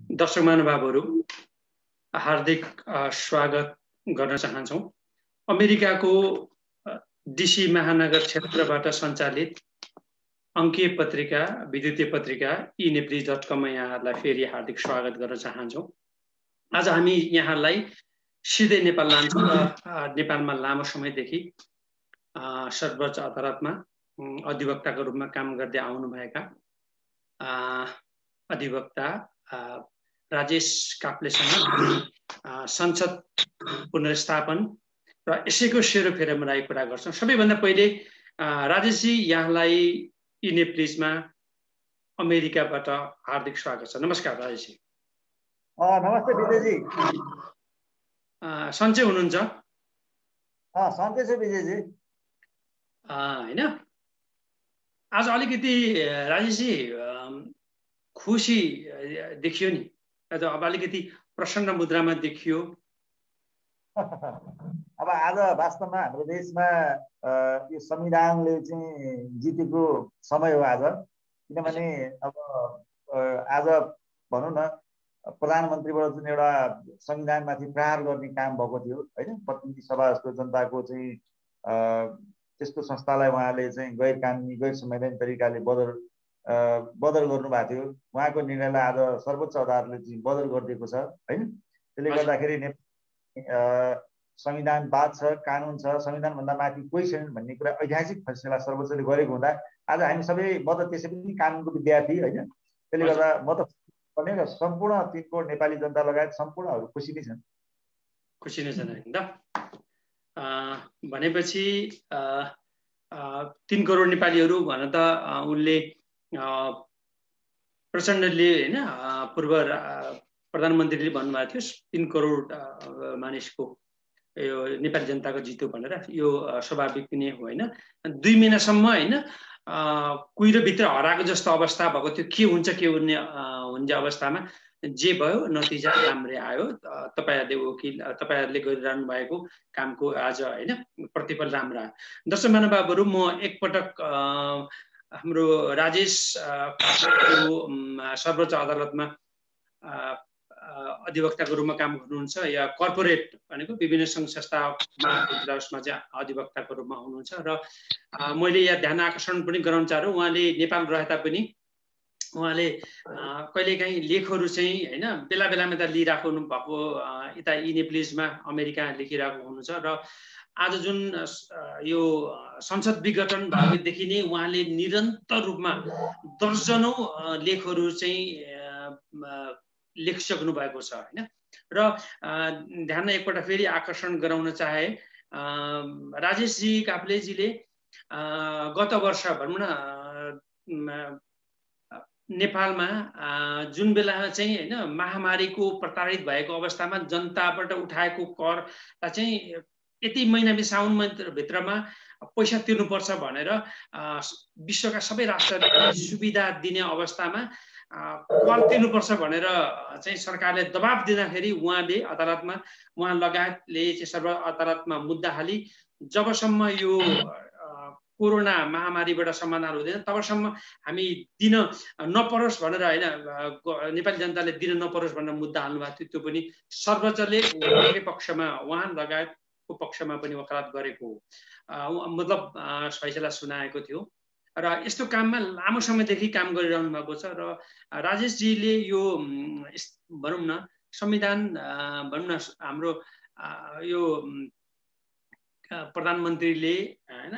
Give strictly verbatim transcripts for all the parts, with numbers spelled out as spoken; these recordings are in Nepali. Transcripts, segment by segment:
दर्शक महानुभावहरू हार्दिक स्वागत गर्न चाहन्छौं। अमेरिकाको डीसी महानगर क्षेत्रबाट सञ्चालित अंकीय पत्रिका विद्युतीय पत्रिका ई नेप्लिज डट कम मा यहाँहरूलाई फेरि हार्दिक स्वागत गर्न चाहन्छौं। आज हामी यहाँलाई सिधै नेपाल लान्छौं र नेपालमा लामो समयदेखि सर्वोच्च अदालतमा अधिवक्ताको रूपमा काम गर्दै आउनुभएका अधिवक्ता राजेश काफ्लेसँग संसद पुनर्स्थापन र यसैको सेरोफेरोमा कुरा गर्छौं। सबैभन्दा पहिले राजेशजी यहाँलाई ई नेप्लिजमा अमेरिकाबाट हार्दिक स्वागत छ। नमस्कार राजेशजी। नमस्ते विजयजी। सन्चै हुनुहुन्छ? सन्चै छु विजयजी। हैन आज अलिकति राजेशजी खुसी देखियो नि, आज अब अलिकति प्रसन्न मुद्रामा देखियो। अब आज वास्तवमा हाम्रो देशमा यो संविधानले चाहिँ जितेको समय हो आज, किनभने अब आज भनौँ न प्रधानमन्त्रीबाट जुन एउटा संविधानमाथि प्रहार गर्ने काम भएको थियो हैन, प्रतिनिधि सभा जस्तो जनताको चाहिँ त्यस्तो संस्थालाई उहाँले चाहिँ गैर कानुनी गैर संवैधानिक तरिकाले बदल बदल गर्नुभएको थियो। उहाँको निर्णयलाई आज सर्वोच्च अदालतले चाहिँ बदल गरिदिएको छ हैन। त्यसले गर्दाखेरि संविधानवाद छ, कानुन छ, संविधानभन्दा माथि कोही छैन भन्ने कुरा ऐतिहासिक फैसला सर्वोच्चले गरेको हुँदा आज हामी सबै म त त्यसै पनि कानुनको विद्यार्थी हैन, त्यसले गर्दा म त भने र सम्पूर्ण तीन करोड नेपाली जनता लगायत सम्पूर्णहरू खुसी नै छन्। खुसी नै छन् हैन त। भनेपछि तीन करोड नेपालीहरू भन त उनले प्रचण्डले हैन पूर्व प्रधानमन्त्रीले भन्नुभएको थियो तीन करोड मानिसको यो नेपाली जनताको जित हो भनेर। यो स्वाभाविक नै हो हैन। दुई महिनासम्म हैन कुहिरो भित्र हराएको जस्तो अवस्था भएको थियो, के हुन्छ के हुने हुने अवस्थामा जे भयो नतिजा राम्रै आयो। तपाईहरुले वकिल तपाईहरुले गरिरहनु भएको कामको आज हैन प्रतिफल राम्रो आयो। दर्शक महानुभावहरू, म एकपटक हाम्रो राजेश सर्वोच्च अदालतमा अधिवक्ताको रूपमा काम गर्नुहुन्छ या कर्पोरेट भनेको विभिन्न सङ्घ संस्थामा उसमा चाहिँ अधिवक्ताको रूपमा हुनुहुन्छ र मैले यहाँ ध्यान आकर्षण पनि गराउन चाहन्छु। उहाँले नेपाल रहे तापनि उहाँले कहिलेकाहीँ लेखहरू चाहिँ हैन बेला बेलामा त लिइराख्नु भएको यता ई नेप्लिजमा अमेरिका लेखिरहेको हुनुहुन्छ र आज जुन यो संसद विघटन भएदेखि नै उहाँले निरन्तर रूपमा दर्जनौं लेखहरू चाहिँ लेखिसक्नु भएको छ हैन। र ध्यान एकपल्ट फेरि आकर्षण गराउन चाहे राजेशजी काफ्लेजीले गत वर्ष भनौँ न नेपालमा जुन बेला चाहिँ हैन महामारीको प्रताडित भएको अवस्थामा जनताबाट उठाएको कर चाहिँ यति महिना साउन भित्रमा पैसा तिर्नुपर्छ भनेर विश्वका सबै राष्ट्रले सुविधा दिने अवस्थामा कर तिर्नुपर्छ भनेर चाहिँ सरकारले दबाब दिँदाखेरि उहाँले अदालतमा उहाँ लगायतले चाहिँ सर्व अदालतमा मुद्दा हाली जबसम्म यो कोरोना महामारीबाट समाधान हुँदैन तबसम्म हामी दिन नपरोस् भनेर हैन नेपाली जनताले दिन नपरोस् भनेर मुद्दा हाल्नु भएको थियो। त्यो पनि सर्वोच्चले उहाँकै पक्षमा उहाँ लगायतको पक्षमा पनि वकालत गरेको मतलब फैसला सुनाएको थियो र यस्तो काममा लामो समयदेखि काम गरिरहनु भएको छ। र राजेशजीले यो भनौँ न संविधान भनौँ न हाम्रो यो प्रधानमन्त्रीले हैन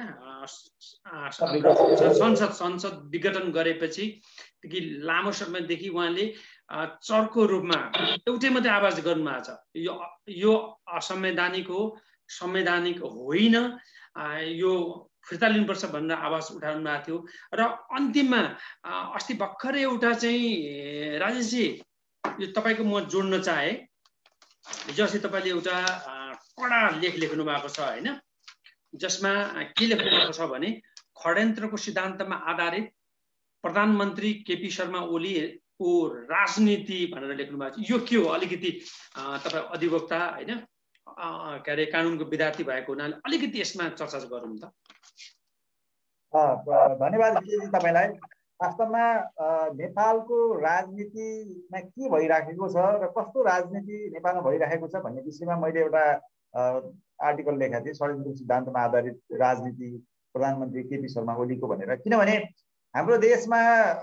संसद संसद विघटन गरेपछि देखि लामो समयदेखि उहाँले चर्को रूपमा एउटै मात्रै आवाज गर्नुभएको छ, यो यो असंवैधानिक हो, संवैधानिक होइन, यो फिर्ता लिनुपर्छ भनेर आवाज उठाउनु भएको थियो। र अन्तिममा अस्ति भर्खरै एउटा चाहिँ राजेशजी यो तपाईको म जोड्न चाहे, हिजो अस्ति तपाईले एउटा कडा लेख लेख्नु भएको छ हैन, जसमा के लेख्नु भएको छ भने षड्यन्त्रको सिद्धान्तमा आधारित प्रधानमन्त्री केपी शर्मा ओलीको राजनीति भनेर लेख्नु भएको छ। यो के हो? अलिकति तपाई अधिवक्ता हैन के अरे कानुनको विद्यार्थी भएको हुनाले अलिकति यसमा चर्चा गरौँ त। धन्यवाद विजयजी तपाईलाई। वास्तवमा नेपालको राजनीतिमा के भइराखेको छ र कस्तो राजनीति नेपालमा भइराखेको छ भन्ने विषयमा मैले एउटा आर्टिकल लेखेको थिएँ, षड्यन्त्र सिद्धान्तमा आधारित राजनीति प्रधानमन्त्री केपी शर्मा ओलीको भनेर। किनभने हाम्रो देशमा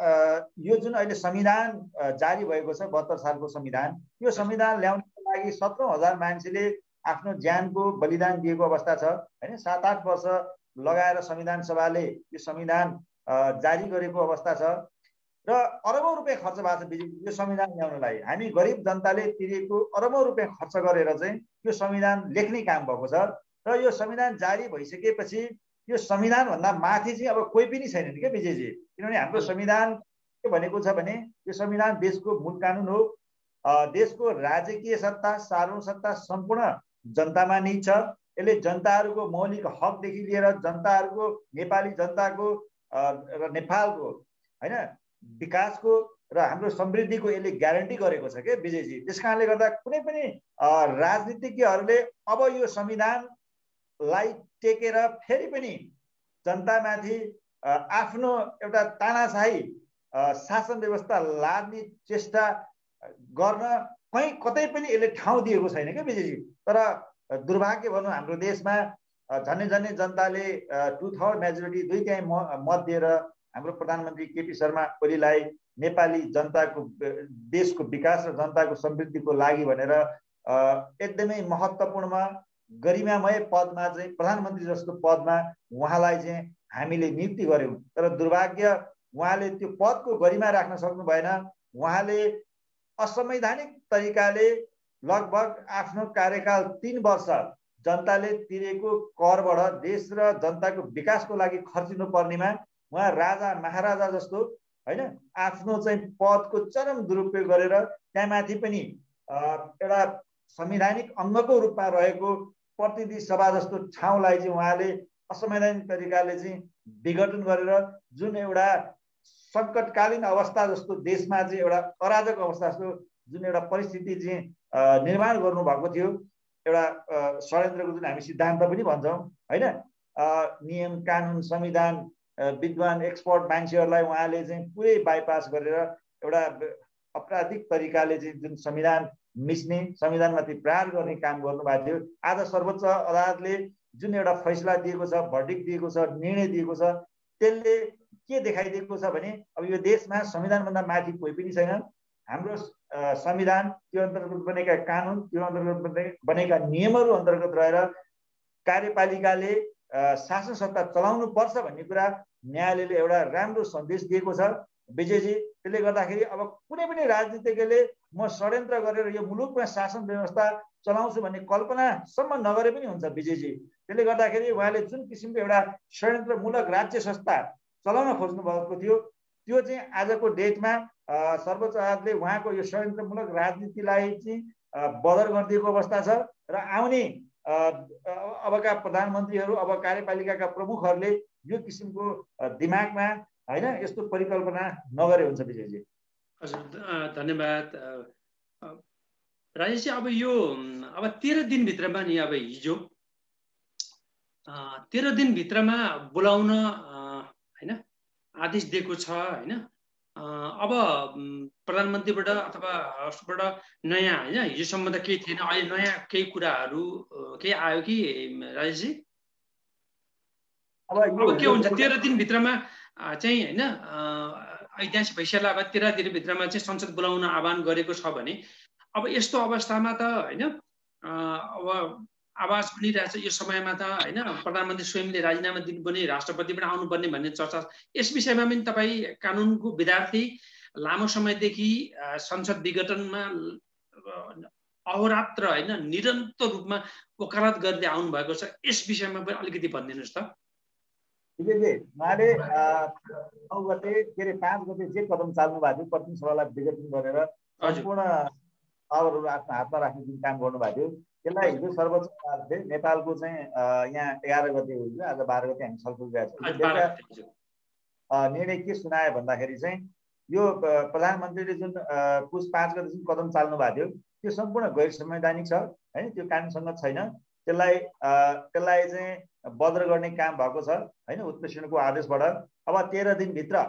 यो जुन अहिले संविधान जारी भएको छ, बहत्तर सालको संविधान, यो संविधान ल्याउनको लागि सत्रौँ हजार मान्छेले आफ्नो ज्यानको बलिदान दिएको अवस्था छ होइन। सात आठ वर्ष लगाएर संविधान सभाले यो संविधान जारी गरेको अवस्था छ र अरबौँ रुपियाँ खर्च भएको छ यो संविधान ल्याउनलाई। हामी गरिब जनताले तिरेको अरबौँ रुपियाँ खर्च गरेर चाहिँ यो संविधान लेख्ने काम भएको छ र यो संविधान जारी भइसकेपछि यो संविधानभन्दा माथि चाहिँ अब कोही पनि छैनन् क्या विजयजी। किनभने हाम्रो संविधान के भनेको छ भने यो संविधान देशको मूल कानुन हो। देशको राजकीय सत्ता, सार्वभौम सत्ता सम्पूर्ण जनतामा निहित छ। यसले जनताहरूको मौलिक हकदेखि लिएर जनताहरूको, नेपाली जनताको र नेपालको होइन विकासको र हाम्रो समृद्धिको यसले ग्यारेन्टी गरेको छ क्या विजयजी। त्यस कारणले गर्दा कुनै पनि राजनीतिज्ञहरूले अब यो संविधानलाई टेकेर फेरि पनि जनतामाथि आफ्नो एउटा तानाशाही शासन व्यवस्था लाद्ने चेष्टा गर्न कहीँ कतै पनि यसले ठाउँ दिएको छैन क्या विजयजी। तर दुर्भाग्य भनौँ, हाम्रो देशमा झन्डै झन्डै जनताले टु थर्ड मेजोरिटी, दुई तिहाई मत दिएर हाम्रो प्रधानमन्त्री केपी शर्मा ओलीलाई नेपाली जनताको, देशको विकास र जनताको समृद्धिको लागि भनेर एकदमै महत्त्वपूर्णमा गरिमामय पदमा चाहिँ प्रधानमन्त्री जस्तो पदमा उहाँलाई चाहिँ हामीले नियुक्ति गर्यौँ। तर दुर्भाग्य उहाँले त्यो पदको गरिमा राख्न सक्नु भएन। उहाँले असंवैधानिक तरिकाले लगभग आफ्नो कार्यकाल तीन वर्ष जनताले तिरेको करबाट देश र जनताको विकासको लागि खर्चिनु पर्नेमा उहाँ राजा महाराजा जस्तो होइन आफ्नो चाहिँ पदको चरम दुरुपयोग गरेर त्यहाँमाथि पनि एउटा संवैधानिक अङ्गको रूपमा रहेको प्रतिनिधि सभा जस्तो ठाउँलाई चाहिँ उहाँले असंवैधानिक तरिकाले चाहिँ विघटन गरेर जुन एउटा सङ्कटकालीन अवस्था जस्तो देशमा चाहिँ एउटा अराजक अवस्था जस्तो जुन एउटा परिस्थिति चाहिँ निर्माण गर्नुभएको थियो, एउटा षड्यन्त्रको जुन हामी सिद्धान्त पनि भन्छौँ होइन, नियम कानुन संविधान विद्वान एक्सपर्ट मान्छेहरूलाई उहाँले चाहिँ पुरै बाइपास गरेर एउटा अपराधिक तरिकाले चाहिँ जुन संविधान मिच्ने, संविधानमाथि प्रहार गर्ने काम गर्नुभएको थियो। आज सर्वोच्च अदालतले जुन एउटा फैसला दिएको छ, भर्डिक्ट दिएको छ, निर्णय दिएको छ, त्यसले के देखाइदिएको छ भने अब यो देशमा संविधानभन्दा माथि कोही पनि छैन। हाम्रो संविधान, त्यो अन्तर्गत बनेका कानुन, त्यो अन्तर्गत बनेका नियमहरू अन्तर्गत रहेर कार्यपालिकाले शासन सत्ता चलाउनु पर्छ भन्ने कुरा न्यायालयले एउटा राम्रो सन्देश दिएको छ विजयजी। त्यसले गर्दाखेरि अब कुनै पनि राजनीतिज्ञले म षड्यन्त्र गरेर यो मुलुकमा शासन व्यवस्था चलाउँछु भन्ने कल्पनासम्म नगरे पनि हुन्छ विजयजी। त्यसले गर्दाखेरि उहाँले जुन किसिमको एउटा षड्यन्त्रमूलक राज्य संस्था चलाउन खोज्नु भएको थियो, त्यो चाहिँ आजको डेटमा सर्वोच्च अदालतले उहाँको यो षड्यन्त्रमूलक राजनीतिलाई चाहिँ बदर गरिदिएको अवस्था छ र आउने अबका प्रधानमन्त्रीहरू, अब कार्यपालिकाका प्रमुखहरूले यो किसिमको दिमागमा होइन यस्तो परिकल्पना नगरे हुन्छ विजयजी। हजुर धन्यवाद राजेशजी। अब यो अब तेह्र दिनभित्रमा नि, अब हिजो तेह्र दिनभित्रमा बोलाउन होइन आदेश दिएको छ होइन। अब प्रधानमन्त्रीबाट अथवा उसबाट नयाँ होइन, हिजोसम्म त केही थिएन, अहिले नयाँ केही कुराहरू केही आयो कि राजेशजी? अब अब के हुन्छ तेह्र दिनभित्रमा चाहिँ होइन ऐतिहासिक फैसला अब तेह्र दिनभित्रमा चाहिँ संसद बोलाउन आह्वान गरेको छ भने अब यस्तो अवस्थामा त होइन अब आवाज पनि रहेछ यो समयमा त होइन, प्रधानमन्त्री स्वयंले राजीनामा दिनुपर्ने, राष्ट्रपति पनि आउनुपर्ने भन्ने चर्चा। यस विषयमा पनि तपाईँ कानुनको विद्यार्थी, लामो समयदेखि संसद विघटनमा अहोरात्र होइन निरन्तर रूपमा वकालत गर्दै आउनु भएको छ, यस विषयमा पनि अलिकति भनिदिनुहोस् त। उहाँले नौ गते के अरे पाँच गते जे कदम चाल्नु भएको थियो, प्रतिनिधि सभालाई विघटन गरेर सम्पूर्ण पावरहरू आफ्नो हातमा राख्ने जुन काम गर्नुभएको थियो, त्यसलाई हिजो सर्वोच्च अदालतले नेपालको चाहिँ यहाँ एघार गते हो, आज बाह्र गते हामी छलफल गरेका छौँ। निर्णय के सुनायो भन्दाखेरि चाहिँ यो प्रधानमन्त्रीले जुन पुस पाँच गते जुन कदम चाल्नु भएको थियो त्यो सम्पूर्ण गैर संवैधानिक छ होइन, त्यो कानुनसँग छैन। त्यसलाई त्यसलाई चाहिँ बदर गर्ने काम भएको छ होइन उत्प्रेषणको आदेशबाट। अब तेह्र दिनभित्र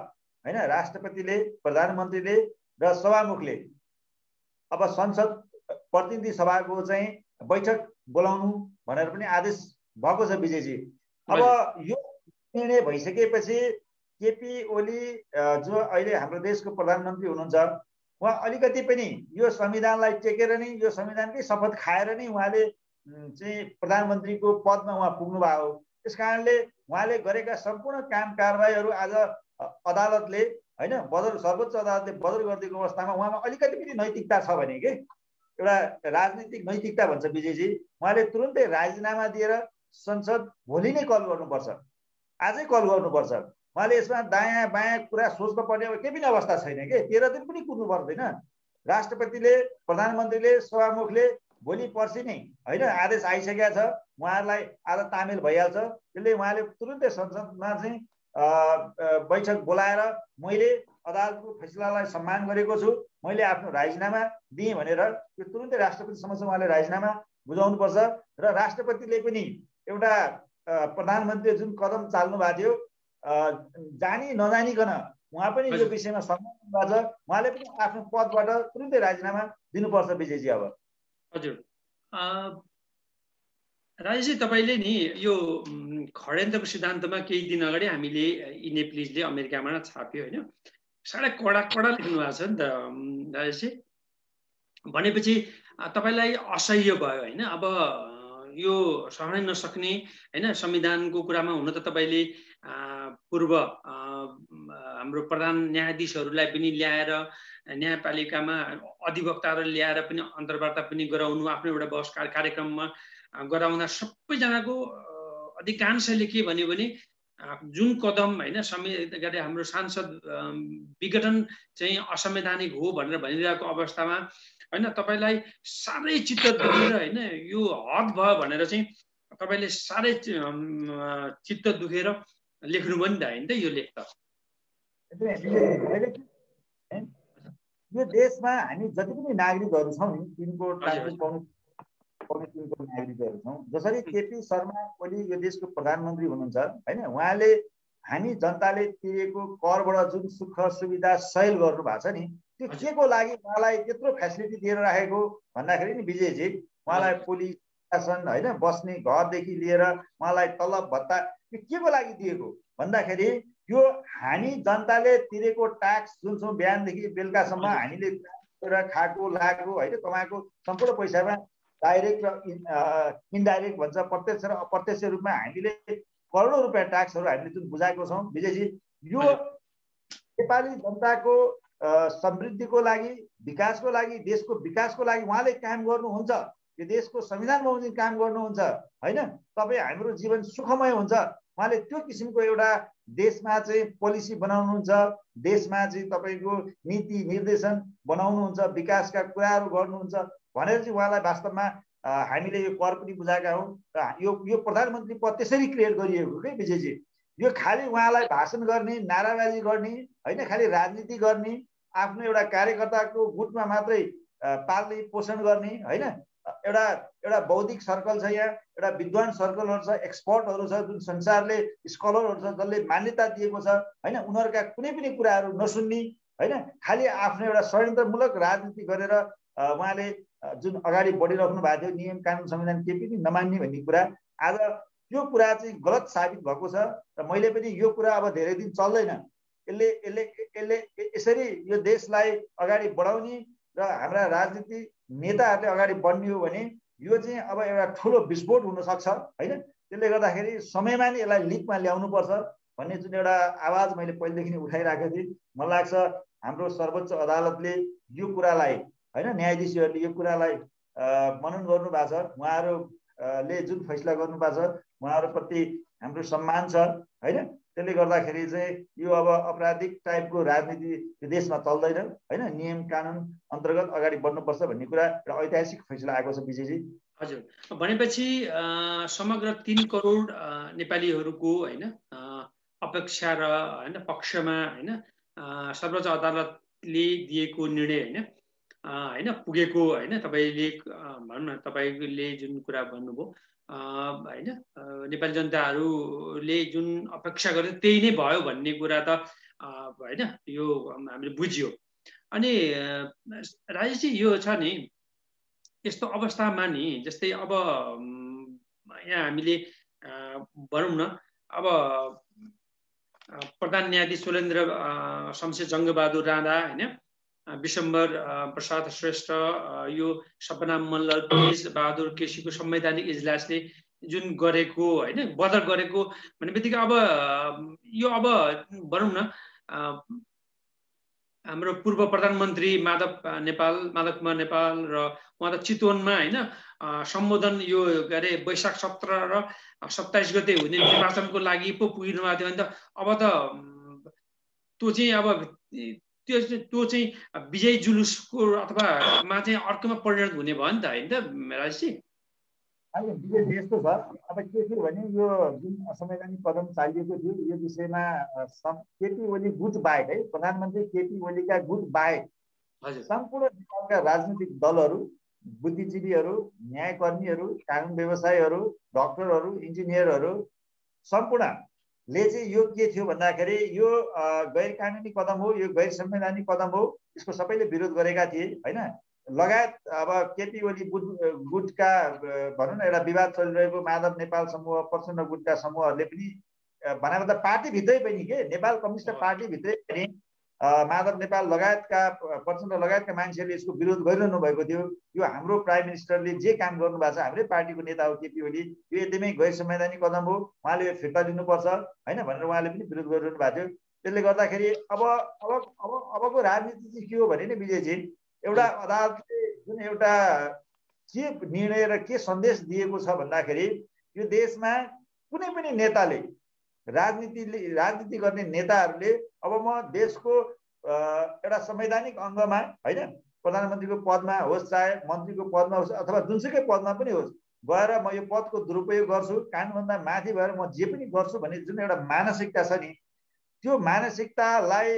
होइन राष्ट्रपतिले प्रधानमन्त्रीले र सभामुखले अब संसद प्रतिनिधि सभाको चाहिँ बैठक बोलाउनु भनेर पनि आदेश भएको छ विजयजी। अब यो निर्णय भइसकेपछि केपी ओली जो अहिले हाम्रो देशको प्रधानमन्त्री हुनुहुन्छ उहाँ अलिकति पनि यो संविधानलाई टेकेर नै यो संविधानकै शपथ खाएर नै उहाँले चाहिँ प्रधानमन्त्रीको पदमा उहाँ पुग्नु भएको हो। त्यस कारणले उहाँले गरेका सम्पूर्ण काम कारबाहीहरू आज अदालतले होइन बदर सर्वोच्च अदालतले बदर गरिदिएको अवस्थामा उहाँमा अलिकति पनि नैतिकता छ भने के एउटा राजनीतिक नैतिकता भन्छ विजयजी, उहाँले तुरुन्तै राजीनामा दिएर संसद भोलि नै कल गर्नुपर्छ, आजै कल गर्नुपर्छ। उहाँले यसमा दायाँ बायाँ कुरा सोच्नु पर्ने केही पनि अवस्था छैन के, तेह्र दिन पनि कुर्नु पर्दैन। राष्ट्रपतिले प्रधानमन्त्रीले सभामुखले भोलि पर्सि नै होइन आदेश आइसकेका छ, उहाँहरूलाई आज तामेल भइहाल्छ। त्यसले उहाँले तुरुन्तै संसदमा चाहिँ बैठक बोलाएर मैले अदालतको फैसलालाई सम्मान गरेको छु, मैले आफ्नो राजीनामा दिएँ भनेर यो तुरुन्तै राष्ट्रपति समक्ष उहाँले राजीनामा बुझाउनुपर्छ। र राष्ट्रपतिले पनि एउटा प्रधानमन्त्रीले जुन कदम चाल्नु भएको थियो जानी नजानिकन उहाँ पनि यो विषयमा सम्मान गर्छ, उहाँले पनि आफ्नो पदबाट तुरुन्तै राजीनामा दिनुपर्छ विजयजी। अब हजुर राजेशजी, तपाईँले नि यो षड्यन्त्रको सिद्धान्तमा केही दिन अगाडि हामीले यी नेप्लिजले अमेरिकामा छाप्यो होइन, साह्रै कडा कडा लेख्नु भएको छ नि त राजेशजी। भनेपछि तपाईँलाई असह्य भयो होइन, अब यो सहनै नसक्ने होइन संविधानको कुरामा। हुन त तपाईँले पूर्व हाम्रो प्रधान न्यायाधीशहरूलाई पनि ल्याएर न्यायपालिकामा अधिवक्ताहरू ल्याएर पनि अन्तर्वार्ता पनि गराउनु, आफ्नो एउटा बहस कार्यक्रममा गराउँदा सबैजनाको अधिकांशले के भन्यो भने जुन कदम होइन संविधान हाम्रो सांसद विघटन चाहिँ असंवैधानिक हो भनेर भनिरहेको अवस्थामा होइन तपाईँलाई साह्रै चित्त दुखेर होइन यो हद भयो भनेर चाहिँ तपाईँले साह्रै चित्त दुखेर लेख्नुभयो नि त होइन त यो लेख त। यो देशमा हामी जति पनि नागरिकहरू छौँ नि तिनको तिनको नागरिकहरू छौँ। जसरी केपी शर्मा ओली यो देशको प्रधानमन्त्री हुनुहुन्छ होइन, उहाँले हामी जनताले तिरेको करबाट जुन सुख सुविधा सहयोग गर्नु भएको छ नि त्यो के को लागि उहाँलाई त्यत्रो फेसिलिटी दिएर राखेको भन्दाखेरि नि विजयजी, उहाँलाई पुलिस शासन होइन बस्ने घरदेखि लिएर उहाँलाई तलब भत्ता यो के को लागि दिएको भन्दाखेरि यो हामी जनताले तिरेको ट्याक्स जुन छौँ बिहानदेखि बेलुकासम्म हामीले खाएको लागेको होइन कमाएको सम्पूर्ण पैसामा डाइरेक्ट र इन्डाइरेक्ट भन्छ प्रत्यक्ष र अप्रत्यक्ष रूपमा हामीले करोडौँ रुपियाँ ट्याक्सहरू हामीले जुन बुझाएको छौँ विजयजी, यो नेपाली जनताको समृद्धिको लागि विकासको लागि देशको विकासको लागि उहाँले काम गर्नुहुन्छ, यो देशको संविधान बमोजिम काम गर्नुहुन्छ होइन, तपाईँ हाम्रो जीवन सुखमय हुन्छ। उहाँले त्यो किसिमको एउटा देशमा चाहिँ पोलिसी बनाउनुहुन्छ, देशमा चाहिँ तपाईँको नीति निर्देशन बनाउनुहुन्छ, विकासका कुराहरू गर्नुहुन्छ भनेर चाहिँ उहाँलाई वास्तवमा हामीले यो कर पनि बुझाएका हौँ। र यो यो प्रधानमन्त्री पद त्यसरी क्रिएट गरिएको के विजयजी, यो खालि उहाँलाई भाषण गर्ने नाराबाजी गर्ने होइन, खालि राजनीति गर्ने आफ्नो एउटा कार्यकर्ताको गुटमा मात्रै पाल्ने पोषण गर्ने होइन, एउटा एउटा बौद्धिक सर्कल छ यहाँ, एउटा विद्वान सर्कलहरू छ, एक्सपर्टहरू छ, जुन संसारले स्कलरहरू छ जसले मान्यता दिएको छ होइन, उनीहरूका कुनै पनि कुराहरू नसुन्ने होइन, खालि आफ्नो एउटा षड्यन्त्रमूलक राजनीति गरेर उहाँले जुन अगाडि बढिराख्नु भएको थियो नियम कानुन संविधान के पनि नमान्ने भन्ने कुरा, आज त्यो कुरा चाहिँ गलत साबित भएको छ। र मैले पनि यो कुरा अब धेरै दिन चल्दैन, यसले यसले यसले यसरी यो देशलाई अगाडि बढाउने र हाम्रा राजनीति नेताहरूले अगाडि बढ्ने हो भने यो चाहिँ अब एउटा ठुलो विस्फोट हुनसक्छ होइन। त्यसले गर्दाखेरि समयमा नै यसलाई लिकमा ल्याउनुपर्छ भन्ने जुन एउटा आवाज मैले पहिलेदेखि नै उठाइराखेको थिएँ। मलाई लाग्छ हाम्रो सर्वोच्च अदालतले यो कुरालाई होइन न्यायाधीशहरूले यो कुरालाई मनन गर्नु भएको छ, उहाँहरूले जुन फैसला गर्नु भएको छ उहाँहरूप्रति हाम्रो सम्मान छ होइन। त्यसले गर्दाखेरि चाहिँ यो अब अपराधिक टाइपको राजनीति देशमा चल्दैन होइन, नियम कानुन अन्तर्गत अगाडि बढ्नुपर्छ भन्ने कुरा एउटा ऐतिहासिक फैसला आएको छ विजयजी। हजुर, भनेपछि समग्र तीन करोड नेपालीहरूको होइन अपेक्षा र होइन पक्षमा होइन सर्वोच्च अदालतले दिएको निर्णय होइन होइन पुगेको होइन, तपाईँले भनौँ न तपाईँले जुन कुरा भन्नुभयो होइन नेपाली जनताहरूले जुन अपेक्षा गरे त्यही नै भयो भन्ने कुरा त होइन यो हामीले बुझ्यो। अनि राजेशजी यो छ नि यस्तो अवस्थामा नि जस्तै अब यहाँ हामीले भनौँ न अब प्रधान न्यायाधीश सोलेन्द्र शमशेर जङ्गबहादुर राणा होइन विशम्बर प्रसाद श्रेष्ठ यो सपना मल्ल तेज बहादुर केसीको संवैधानिक इजलासले जुन गरेको होइन बदर गरेको भन्ने बित्तिकै अब यो अब भनौँ न हाम्रो पूर्व प्रधानमन्त्री माधव नेपाल माधव कुमार नेपाल र उहाँ त चितवनमा होइन सम्बोधन यो के अरे वैशाख सत्र र सत्ताइस गते हुने निर्वाचनको लागि पो पुगिनु भएको थियो भने त अब त त्यो चाहिँ अब त्यो त्यो चाहिँ विजय जुलुसको अथवा मा चाहिँ अर्कोमा परिणत हुने भयो नि त होइन त राजेशजी? अहिले विजय यस्तो छ अब के थियो भने यो जुन असंवैधानिक कदम चालिएको थियो यो विषयमा केपी ओली गुट बाहेक है प्रधानमन्त्री केपी ओलीका गुट बाहेक सम्पूर्ण नेपालका राजनीतिक दलहरू बुद्धिजीवीहरू न्यायकर्मीहरू कानुन व्यवसायीहरू डाक्टरहरू इन्जिनियरहरू सम्पूर्णले चाहिँ यो के थियो भन्दाखेरि यो गैर कानुनी कदम हो यो गैर संवैधानिक कदम हो यसको सबैले विरोध गरेका थिए होइन लगायत अब केपी ओली गुट गुटका भनौँ न एउटा विवाद चलिरहेको माधव नेपाल समूह प्रचण्ड गुटका समूहहरूले पनि भनेको त पार्टीभित्रै पनि के नेपाल कम्युनिस्ट पार्टीभित्रै पनि माधव नेपाल लगायतका प्रचण्ड लगायतका मान्छेहरूले यसको विरोध गरिरहनु भएको थियो। यो हाम्रो प्राइम मिनिस्टरले जे काम गर्नुभएको छ हाम्रै पार्टीको नेता हो केपी ओली यो एकदमै गैर संवैधानिक कदम हो उहाँले यो फिर्ता लिनुपर्छ होइन भनेर उहाँले पनि विरोध गरिरहनु भएको थियो। त्यसले गर्दाखेरि अब अब अब अबको राजनीति चाहिँ के हो भने नि विजयजी एउटा अदालतले जुन एउटा के निर्णय र के सन्देश दिएको छ भन्दाखेरि यो देशमा कुनै पनि नेताले राजनीतिले राजनीति गर्ने नेताहरूले अब म देशको एउटा संवैधानिक अङ्गमा होइन प्रधानमन्त्रीको पदमा होस् चाहे मन्त्रीको पदमा होस् अथवा जुनसुकै पदमा पनि होस् गएर म यो पदको दुरुपयोग गर्छु कानुनभन्दा माथि भएर म जे पनि गर्छु भन्ने जुन एउटा मानसिकता छ नि त्यो मानसिकतालाई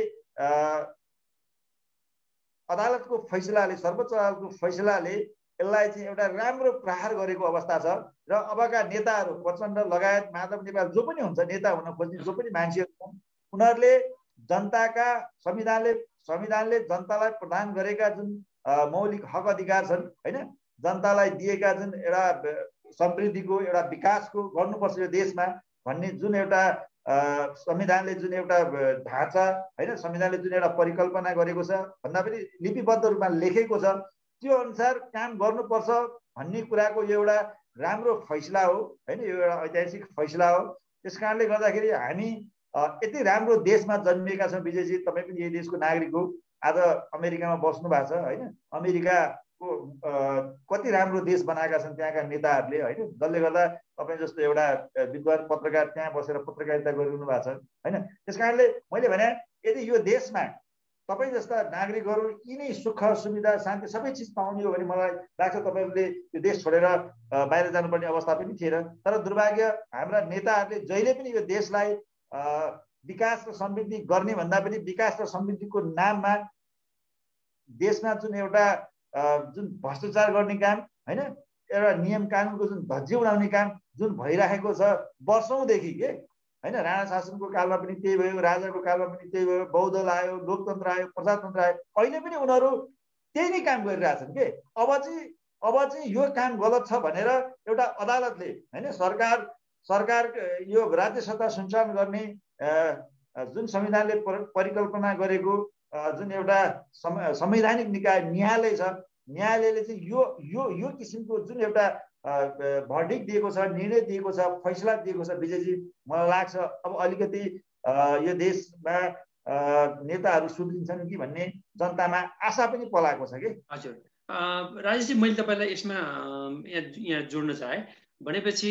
अदालतको फैसलाले सर्वोच्च अदालतको फैसलाले यसलाई चाहिँ एउटा राम्रो प्रहार गरेको अवस्था छ र अबका नेताहरू प्रचण्ड लगायत माधव नेपाल जो पनि हुन्छ नेता हुन खोज्ने जो पनि मान्छेहरू छन् उनीहरूले जनताका संविधानले संविधानले जनतालाई प्रदान गरेका जुन मौलिक हक अधिकार छन् होइन जनतालाई दिएका जुन एउटा समृद्धिको एउटा विकासको गर्नुपर्छ यो देशमा भन्ने जुन एउटा संविधानले जुन एउटा ढाँचा होइन संविधानले जुन एउटा परिकल्पना गरेको छ भन्दा पनि लिपिबद्ध रूपमा लेखेको छ त्यो अनुसार काम गर्नुपर्छ भन्ने कुराको यो एउटा राम्रो फैसला हो होइन यो एउटा ऐतिहासिक फैसला हो। त्यस कारणले गर्दाखेरि हामी यति राम्रो देशमा जन्मिएका छौँ विजयजी तपाईँ पनि यही देशको नागरिक हो आज अमेरिकामा बस्नु भएको छ होइन अमेरिकाको कति राम्रो देश बनाएका छन् त्यहाँका नेताहरूले होइन जसले गर्दा तपाईँ जस्तो एउटा विद्वान पत्रकार त्यहाँ बसेर पत्रकारिता गरिरहनु भएको छ होइन। त्यस कारणले मैले भने यदि यो देशमा तपाईँ जस्ता नागरिकहरू यिनै सुख सुविधा शान्ति सबै चिज पाउने हो भने मलाई लाग्छ तपाईँहरूले यो देश छोडेर बाहिर जानुपर्ने अवस्था पनि थिएन। तर दुर्भाग्य हाम्रा नेताहरूले जहिले पनि यो देशलाई विकास र समृद्धि गर्ने भन्दा पनि विकास र समृद्धिको नाममा देशमा जुन एउटा जुन भ्रष्टाचार गर्ने काम होइन एउटा नियम कानुनको जुन धज्जी उडाउने काम जुन भइरहेको छ वर्षौँदेखि के होइन राणा शासनको कालमा पनि त्यही भयो राजाको कालमा पनि त्यही भयो बहुदल आयो लोकतन्त्र आयो प्रजातन्त्र आयो अहिले पनि उनीहरू त्यही नै काम गरिरहेछन् के। अब चाहिँ अब चाहिँ यो काम गलत छ भनेर एउटा अदालतले होइन सरकार सरकार यो राज्य सत्ता सञ्चालन गर्ने जुन संविधानले परिकल्पना गरेको जुन एउटा संवैधानिक निकाय न्यायालय छ न्यायालयले चाहिँ यो यो यो किसिमको जुन एउटा भर्डिक्ट दिएको छ निर्णय दिएको छ फैसला दिएको छ विजयजी मलाई लाग्छ अब अलिकति यो देशमा नेताहरू सुध्रिन्छन् कि भन्ने जनतामा आशा पनि पलाएको छ कि। हजुर राजेशजी मैले तपाईँलाई यसमा यहाँ यहाँ जोड्न चाहेँ भनेपछि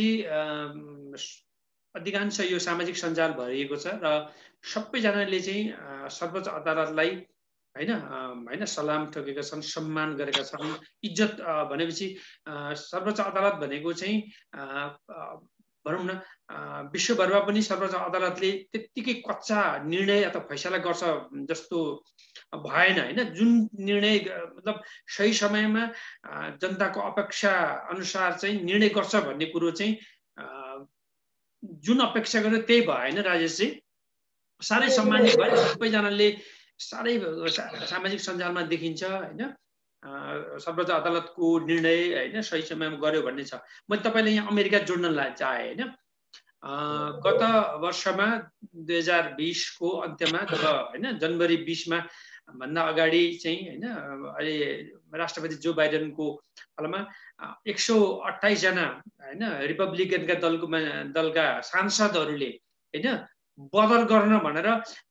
अधिकांश यो सामाजिक सञ्जाल भरिएको छ र सबैजनाले चाहिँ सर्वोच्च अदालतलाई होइन होइन सलाम ठोकेका छन् सम्मान गरेका छन् इज्जत भनेपछि सर्वोच्च अदालत भनेको चाहिँ भनौँ न विश्वभरमा पनि सर्वोच्च अदालतले त्यत्तिकै कच्चा निर्णय अथवा फैसला गर्छ जस्तो भएन होइन जुन निर्णय मतलब सही समयमा जनताको अपेक्षा अनुसार चाहिँ निर्णय गर्छ भन्ने कुरो चाहिँ जुन अपेक्षा गर्यो त्यही भयो होइन राजेशजी? साह्रै सम्मानित भयो। सबैजनाले साह्रै सामाजिक सञ्जालमा देखिन्छ होइन, सर्वोच्च अदालतको निर्णय होइन सही समयमा गर्यो भन्ने छ। मैले तपाईँले यहाँ अमेरिका जोड्न चाहे होइन। गत वर्षमा दुई हजार बिसको अन्त्यमा जब होइन जनवरी बिसमा भन्दा अगाडि चाहिँ होइन अहिले राष्ट्रपति जो बाइडेनको पालामा एक सौ अट्ठाइसजना होइन रिपब्लिकनका दलको दलका सांसदहरूले होइन बदर गर्न भनेर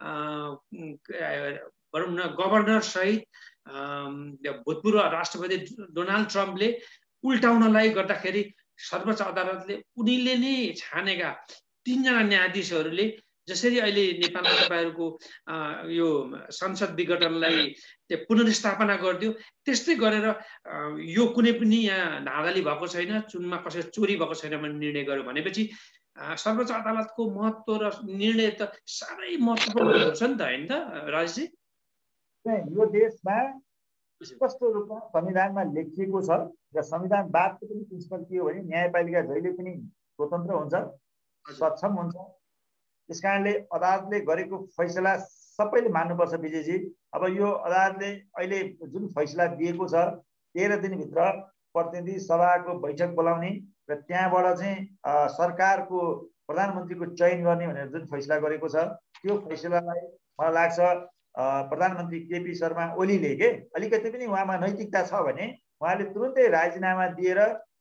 भनौँ न गभर्नर सहित भूतपूर्व राष्ट्रपति डोनाल्ड ट्रम्पले उल्टाउनलाई गर्दाखेरि सर्वोच्च अदालतले उनीले नै छानेका तीनजना न्यायाधीशहरूले जसरी अहिले नेपालमा तपाईँहरूको यो संसद विघटनलाई पुनर्स्थापना गरिदियो त्यस्तै गरेर यो कुनै पनि यहाँ धाँधली भएको छैन, चुनमा कसै चोरी भएको छैन भन्ने निर्णय गर्यो भनेपछि सर्वोच्च अदालतको महत्त्व र निर्णय त साह्रै महत्त्वपूर्ण हुन्छ नि त होइन त राजेशजी? यो देशमा स्पष्ट रूपमा संविधानमा लेखिएको छ र संविधानवादको पनि प्रिन्सिपल के हो भने न्यायपालिका जहिले पनि स्वतन्त्र हुन्छ, सक्षम हुन्छ। त्यस कारणले अदालतले गरेको फैसला सबैले मान्नुपर्छ विजयजी। अब यो अदालतले अहिले जुन फैसला दिएको छ तेह्र दिनभित्र प्रतिनिधि सभाको बैठक बोलाउने र त्यहाँबाट चाहिँ सरकारको प्रधानमन्त्रीको चयन गर्ने भनेर जुन फैसला गरेको छ त्यो फैसलालाई मलाई लाग्छ प्रधानमन्त्री केपी शर्मा ओलीले के अलिकति पनि उहाँमा नैतिकता छ भने उहाँले तुरुन्तै राजीनामा दिएर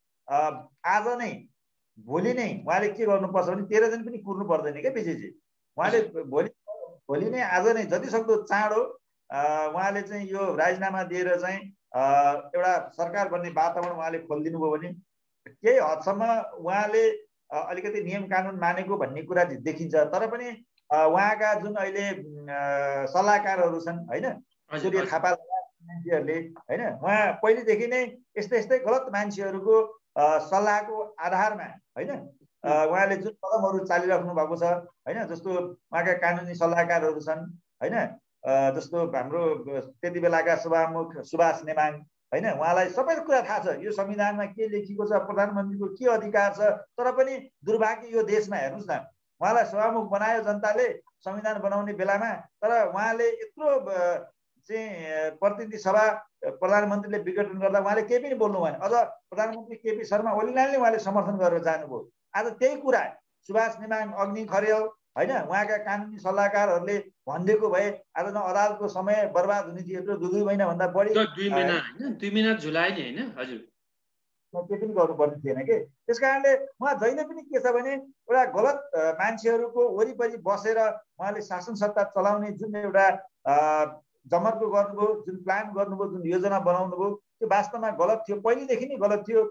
आज नै भोलि नै उहाँले के गर्नुपर्छ भने तेह्र दिन पनि कुर्नु पर्दैन क्या विजयजी। उहाँले भोलि भोलि नै आज नै जति सक्दो चाँडो उहाँले चाहिँ यो राजीनामा दिएर चाहिँ एउटा सरकार बन्ने वातावरण उहाँले खोलिदिनु भयो भने केही हदसम्म उहाँले अलिकति नियम कानुन मानेको भन्ने कुरा देखिन्छ। तर पनि उहाँका जुन अहिले सल्लाहकारहरू छन् होइन सूर्य थापा मान्छेहरूले होइन उहाँ पहिलेदेखि नै यस्तै यस्तै गलत मान्छेहरूको सल्लाहको आधारमा होइन उहाँले जुन कदमहरू चालिराख्नु भएको छ होइन, जस्तो उहाँका कानुनी सल्लाहकारहरू छन् होइन, जस्तो हाम्रो त्यति बेलाका सभामुख सुभाष नेमाङ होइन, उहाँलाई सबै कुरा थाहा छ यो संविधानमा के लेखिएको छ, प्रधानमन्त्रीको के अधिकार छ। तर पनि दुर्भाग्य यो देशमा हेर्नुहोस् न उहाँलाई सभामुख बनायो जनताले संविधान बनाउने बेलामा, तर उहाँले यत्रो चाहिँ प्रतिनिधि सभा प्रधानमन्त्रीले विघटन गर्दा उहाँले केही पनि बोल्नु भएन। अझ प्रधानमन्त्री केपी शर्मा ओलीलाई नै उहाँले समर्थन गरेर जानुभयो। आज त्यही कुरा सुभाष नेमाङ अग्नि खरेल होइन उहाँका कानुनी सल्लाहकारहरूले भनिदिएको भए आज न अदालतको समय बर्बाद हुने थियो, दुई दुई महिनाभन्दा बढी दुई महिना होइन दुई महिना झुलाए नि होइन हजुर के पनि गर्नुपर्ने थिएन कि। त्यस कारणले उहाँ जहिले पनि के छ भने एउटा गलत मान्छेहरूको वरिपरि बसेर उहाँले शासन सत्ता चलाउने जुन एउटा जमर्को गर्नुभयो, जुन प्लान गर्नुभयो, जुन योजना बनाउनु भयो त्यो वास्तवमा गलत थियो, पहिलेदेखि नै गलत थियो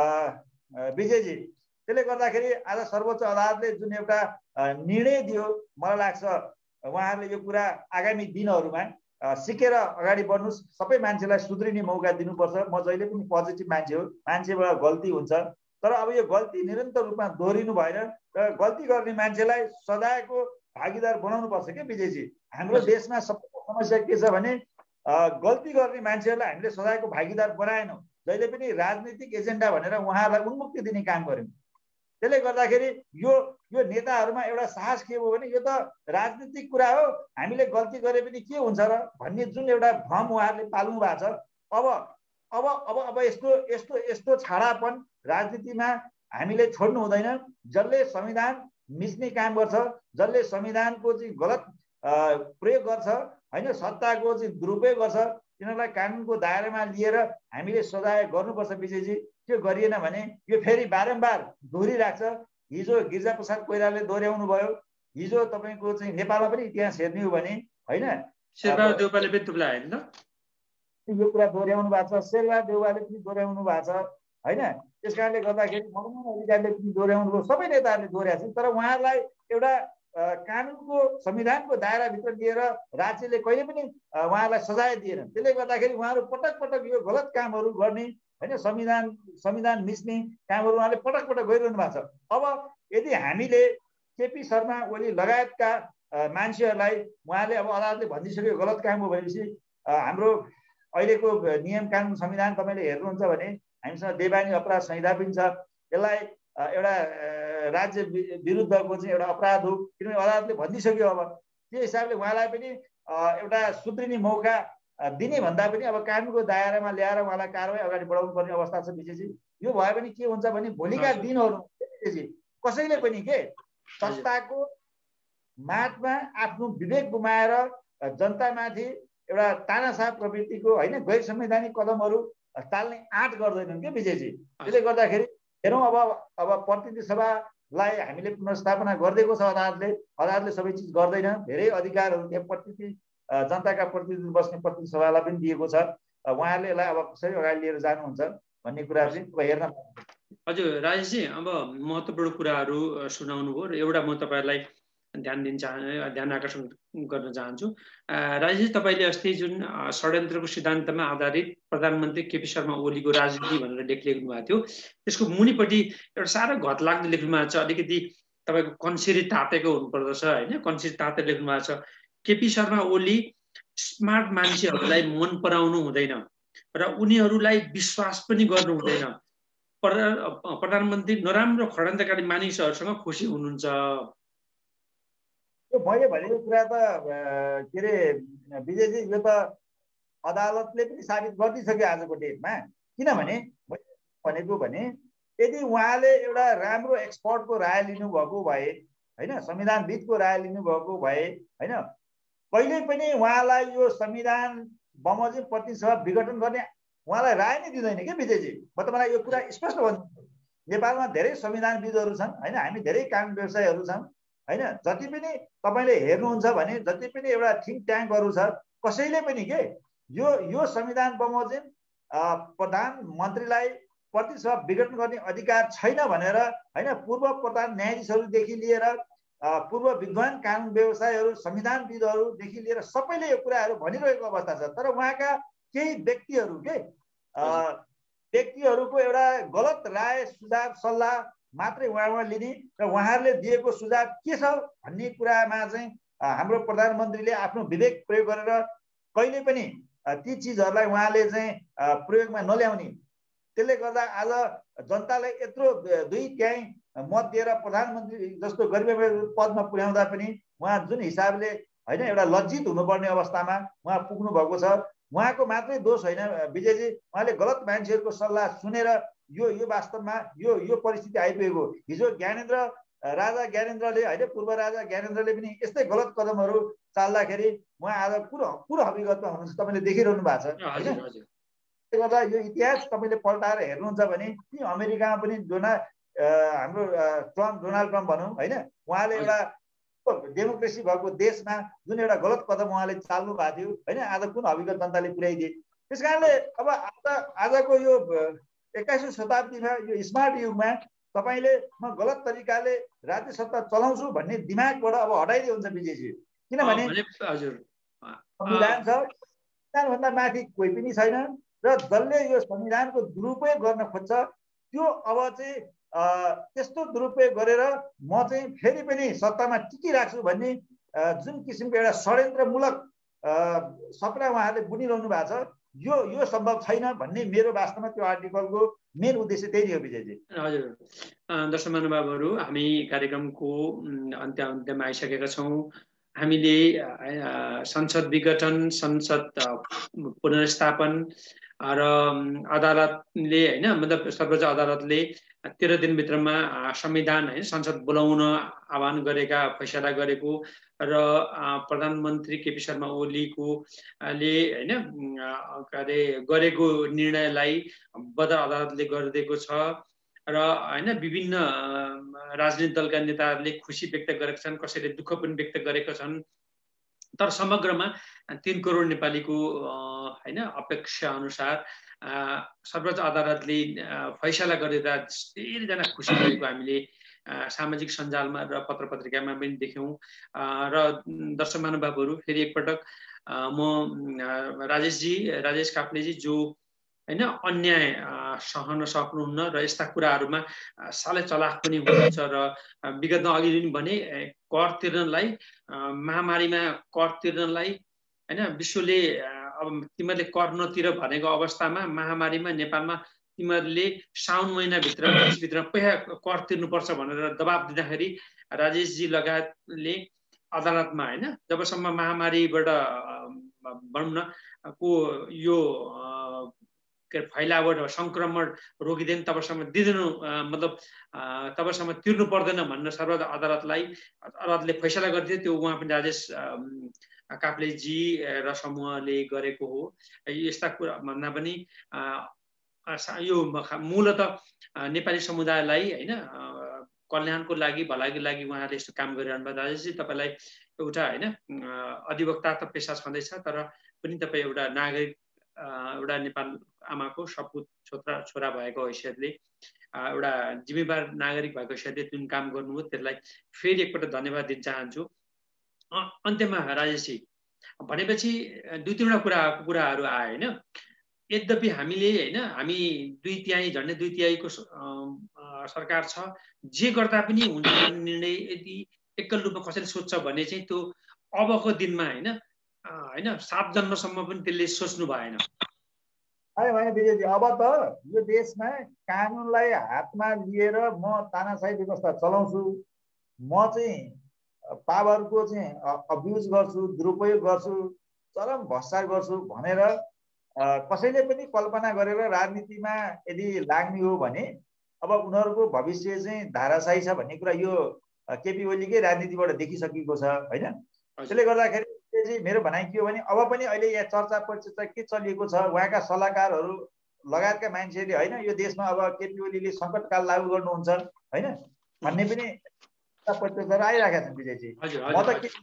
विजयजी। त्यसले गर्दाखेरि आज सर्वोच्च अदालतले जुन एउटा निर्णय दियो मलाई लाग्छ उहाँहरूले यो कुरा आगामी दिनहरूमा सिकेर अगाडि बढ्नुहोस्, सबै मान्छेलाई सुध्रिने मौका दिनुपर्छ। म जहिले पनि पोजिटिभ मान्छे हो, मान्छेबाट गल्ती हुन्छ तर अब यो गल्ती निरन्तर रूपमा दोहोरिनु भएन र गल्ती गर्ने मान्छेलाई सजायको भागीदार बनाउनुपर्छ क्या विजयजी। हाम्रो देशमा सबैको समस्या के छ भने गल्ती गर्ने मान्छेहरूलाई हामीले सजायको भागीदार बनाएनौँ, जहिले पनि राजनीतिक एजेन्डा भनेर उहाँहरूलाई उन्मुक्ति दिने काम गर्यौँ। त्यसले गर्दाखेरि यो यो नेताहरूमा एउटा साहस के हो भने यो त राजनीतिक कुरा हो, हामीले गल्ती गरे पनि के हुन्छ र भन्ने जुन एउटा भ्रम उहाँहरूले पाल्नु भएको छ। अब अब अब अब यस्तो यस्तो यस्तो छाडापन राजनीतिमा हामीले छोड्नु हुँदैन। जसले संविधान मिच्ने काम गर्छ, जसले संविधानको चाहिँ गलत प्रयोग गर्छ होइन, सत्ताको चाहिँ दुरुपयोग गर्छ, तिनीहरूलाई कानुनको दायरामा लिएर हामीले सजाय गर्नुपर्छ विजयजी। त्यो गरिएन भने यो फेरि बारम्बार दोहोरिरहेको छ। हिजो गिरिजाप्रसाद कोइरालाले दोहोऱ्याउनु भयो, हिजो तपाईँको चाहिँ नेपालमा पनि इतिहास हेर्ने हो भने होइन शेरबहादुर देउवाले पनि तुलाए नि त यो कुरा दोहोऱ्याउनु भएको छ, शेरबहादुर देउवाले पनि दोहोऱ्याउनु भएको छ होइन। त्यस कारणले गर्दाखेरि मनमोहन अधिकारीले पनि दोहोऱ्याउनु भयो, सबै नेताहरूले दोहोऱ्याएको छ। तर उहाँहरूलाई एउटा कानुनको संविधानको दायराभित्र लिएर राज्यले कहिले पनि उहाँहरूलाई सजाय दिएन। त्यसले गर्दाखेरि उहाँहरू पटक पटक यो गलत कामहरू गर्ने होइन, संविधान संविधान मिच्ने कामहरू उहाँले पटक पटक गरिरहनु भएको छ। अब यदि हामीले केपी शर्मा ओली लगायतका मान्छेहरूलाई उहाँले अब अदालतले भनिदिइसक्यो गलत काम हो भनेपछि हाम्रो अहिलेको नियम कानुन संविधान तपाईँले हेर्नुहुन्छ भने हामीसँग देवानी अपराध संहिता पनि छ। यसलाई एउटा राज्य विरुद्धको चाहिँ एउटा अपराध हो, किनभने अदालतले भनिदिइसक्यो। अब त्यो हिसाबले उहाँलाई पनि एउटा सुध्रिने मौका दिने भन्दा पनि अब कानुनको दायरामा ल्याएर उहाँलाई कारबाही अगाडि बढाउनु पर्ने अवस्था छ विशेषजी। यो भयो भने के हुन्छ भने भोलिका दिनहरू कसैले पनि के सत्ताको माटमा आफ्नो विवेक गुमाएर जनतामाथि एउटा तानाशाह प्रवृत्तिको होइन गैर संवैधानिक कदमहरू चाल्ने आँट गर्दैनन् क्या विजयजी। त्यसले गर्दाखेरि हेरौँ अब अब प्रतिनिधि सभालाई हामीले पुनर्स्थापना गरिदिएको छ अदालतले। अदालतले सबै चिज गर्दैन, धेरै अधिकारहरू त्यहाँ प्रतिनिधि जनताका प्रतिनिधि बस्ने प्रतिनिधि सभालाई पनि दिएको छ। उहाँहरूले यसलाई अब कसरी अगाडि लिएर जानुहुन्छ भन्ने कुरा चाहिँ हेर्न। हजुर राजेशजी, अब महत्त्वपूर्ण कुराहरू सुनाउनु भयो र एउटा म तपाईँहरूलाई ध्यान दिन चाह ध्यान आकर्षण गर्न चाहन्छु। राजेशजी, तपाईँले अस्ति जुन षड्यन्त्रको सिद्धान्तमा आधारित प्रधानमन्त्री केपी शर्मा ओलीको राजनीति भनेर लेख लेख्नु भएको थियो, त्यसको मुनिपट्टि एउटा साह्रो घतलाग्दो लेख्नु भएको छ। अलिकति तपाईँको कन्सिरी तातेको हुनुपर्दछ होइन, कन्सिरी ताते लेख्नु भएको छ। केपी शर्मा ओली स्मार्ट मान्छेहरूलाई मन पराउनु हुँदैन र उनीहरूलाई विश्वास पनि गर्नु हुँदैन। प्रधानमन्त्री नराम्रो षड्यन्त्रकारी मानिसहरूसँग खुसी हुनुहुन्छ। यो मैले भनेको कुरा त के अरे विजयजी, यो त अदालतले पनि साबित गरिदिइसक्यो आजको डेटमा। किनभने भनेको भने यदि उहाँले एउटा राम्रो एक्सपर्टको राय लिनुभएको भए होइन, संविधानविदको राय लिनुभएको भए होइन, कहिले पनि उहाँलाई यो संविधान बमोजिम प्रतिनिधि सभा विघटन गर्ने उहाँलाई राय नै दिँदैन क्या विजयजी। म तपाईँलाई यो कुरा स्पष्ट भन्छु। नेपालमा धेरै संविधानविदहरू छन् होइन, हामी धेरै कानुन व्यवसायीहरू छन् होइन। जति पनि तपाईँले हेर्नुहुन्छ भने जति पनि एउटा थिङ्क ट्याङ्कहरू छ, कसैले पनि के यो यो संविधान बमोजिम प्रधानमन्त्रीलाई प्रतिनिधि सभा विघटन गर्ने अधिकार छैन भनेर होइन, पूर्व प्रधान न्यायाधीशहरूदेखि लिएर पूर्व विद्वान कानुन व्यवसायीहरू संविधानविदहरूदेखि लिएर सबैले यो कुराहरू भनिरहेको अवस्था छ। तर उहाँका केही व्यक्तिहरू के व्यक्तिहरूको एउटा गलत राय सुझाव सल्लाह मात्रै उहाँबाट लिने र उहाँहरूले दिएको सुझाव के छ भन्ने कुरामा चाहिँ हाम्रो प्रधानमन्त्रीले आफ्नो विवेक प्रयोग गरेर कहिले पनि ती चिजहरूलाई उहाँले चाहिँ प्रयोगमा नल्याउने। त्यसले गर्दा आज जनतालाई यत्रो दुई त्याई मत दिएर प्रधानमन्त्री जस्तो गरिमामय पदमा पुर्याउँदा पनि उहाँ जुन हिसाबले होइन एउटा लज्जित हुनुपर्ने अवस्थामा उहाँ पुग्नु भएको छ। उहाँको मात्रै दोष होइन विजयजी, उहाँले गलत मान्छेहरूको सल्लाह सुनेर यो यो वास्तवमा यो यो परिस्थिति आइपुगेको। हिजो ज्ञानेन्द्र राजा ज्ञानेन्द्रले होइन, पूर्व राजा ज्ञानेन्द्रले पनि यस्तै गलत कदमहरू चाल्दाखेरि उहाँ आज पुरो पुरो हकीकतमा हुनुहुन्छ, तपाईँले देखिरहनु भएको छ होइन। त्यसले गर्दा यो इतिहास तपाईँले पल्टाएर हेर्नुहुन्छ भने ती अमेरिकामा पनि डोना हाम्रो ट्रम्प डोनाल्ड ट्रम्प भनौँ होइन, उहाँले एउटा डेमोक्रेसी भएको देशमा जुन एउटा गलत कदम उहाँले चाल्नु भएको थियो होइन, आज कुन हकीकत जनताले पुर्याइदिए। त्यस कारणले अब आज आजको यो एक्काइसौँ शताब्दीमा यो स्मार्ट युगमा तपाईँले म गलत तरिकाले राज्य सत्ता चलाउँछु भन्ने दिमागबाट अब हटाइदिए हुन्छ विजयजी। किनभने संविधान छ, संविधानभन्दा माथि कोही पनि छैन र जसले यो संविधानको दुरुपयोग गर्न खोज्छ त्यो अब चाहिँ त्यस्तो दुरुपयोग गरेर म चाहिँ फेरि पनि सत्तामा टिकिराख्छु भन्ने जुन किसिमको एउटा षड्यन्त्रमूलक सपना उहाँहरूले बुनिरहनु भएको छ, यो यो सम्भव छैन भन्ने मेरो वास्तवमा त्यो आर्टिकलको मेन उद्देश्य त्यही नै हो विजयजी। हजुर दर्शक महानुभावहरू, हामी कार्यक्रमको अन्त्य अन्त्यमा आइसकेका छौँ। हामीले संसद विघटन, संसद पुनर्स्थापन र अदालतले होइन मतलब सर्वोच्च अदालतले तेह्र दिनभित्रमा संविधान होइन संसद बोलाउन आह्वान गरेका फैसला गरेको र प्रधानमन्त्री केपी शर्मा ओलीको ले होइन के अरे गरेको निर्णयलाई बदर अदालतले गरिदिएको छ र होइन विभिन्न राजनीतिक दलका नेताहरूले खुसी व्यक्त गरेका छन्, कसैले दुःख पनि व्यक्त गरेका छन्। तर समग्रमा तीन करोड नेपालीको होइन अपेक्षा अनुसार सर्वोच्च अदालतले फैसला गरेर धेरैजना खुसी भएको हामीले सामाजिक सञ्जालमा र पत्र पत्रिकामा पनि देख्यौँ। र दर्शक महानुभावहरू, फेरि एकपटक म राजेशजी राजेश काफ्लेजी जो होइन अन्याय सहन सक्नुहुन्न र यस्ता कुराहरूमा सालै चलाख पनि हुनुहुन्छ र विगतमा अघि पनि भने कर तिर्नलाई महामारीमा कर तिर्नलाई होइन विश्वले अब तिमीहरूले कर नतिर भनेको अवस्थामा महामारीमा नेपालमा तिमीहरूले साउन महिनाभित्र भित्र पैसा कर तिर्नुपर्छ भनेर दबाब दिँदाखेरि राजेशजी लगायतले अदालतमा होइन जबसम्म महामारीबाट भनौँ न को यो के फैलावट संक्रमण रोकिँदैन तबसम्म दिँदैनौँ मतलब तबसम्म तिर्नु पर्दैन भन्न सर्वोच्च अदालतलाई अदालतले फैसला गरिदियो त्यो उहाँ पनि राजेश काफ्लेजी र समूहले गरेको हो। यस्ता कुरा भन्दा पनि यो मूलत नेपाली समुदायलाई होइन कल्याणको लागि भलाइको लागि उहाँले यस्तो काम गरिरहनु भयो। राजेशजी तपाईँलाई एउटा होइन अधिवक्ता त पेसा छँदैछ तर पनि तपाईँ एउटा नागरिक एउटा नेपाल आमाको सपुत छोरा छोरा भएको हैसियतले एउटा जिम्मेवार नागरिक भएको हैसियतले जुन काम गर्नुभयो त्यसलाई फेरि एकपल्ट धन्यवाद दिन चाहन्छु। अन्त्यमा राजेशजी भनेपछि दुई तिनवटा कुरा कुराहरू आए होइन। यद्यपि हामीले होइन हामी दुई तिहाई झन्डै दुई तिहाईको सरकार छ, जे गर्दा पनि हुन्छ भन्ने निर्णय यदि एकल रूपमा कसैले सोध्छ भने चाहिँ त्यो अबको दिनमा होइन होइन सात जन्मसम्म पनि त्यसले सोच्नु भएन। होइन होइन विजयजी, अब त यो देशमा कानुनलाई हातमा लिएर म तानाशाही व्यवस्था चलाउँछु, म चाहिँ पावरको चाहिँ अब्युज गर्छु, दुरुपयोग गर्छु, चरम भ्रष्टाचार गर्छु भनेर कसैले पनि कल्पना गरेर राजनीतिमा यदि लाग्ने हो भने अब उनीहरूको भविष्य चाहिँ धाराशाही छ भन्ने कुरा यो केपी ओलीकै राजनीतिबाट देखिसकेको छ होइन। त्यसले गर्दाखेरि चाहिँ मेरो भनाइ के हो भने अब पनि अहिले यहाँ चर्चा परिचर्चा के चलिएको छ, उहाँका सल्लाहकारहरू लगायतका मान्छेहरूले होइन यो देशमा अब केपी ओलीले सङ्कटकाल लागू गर्नुहुन्छ होइन भन्ने पनि परिचर्चाहरू आइरहेका छन् विजयजी। म त के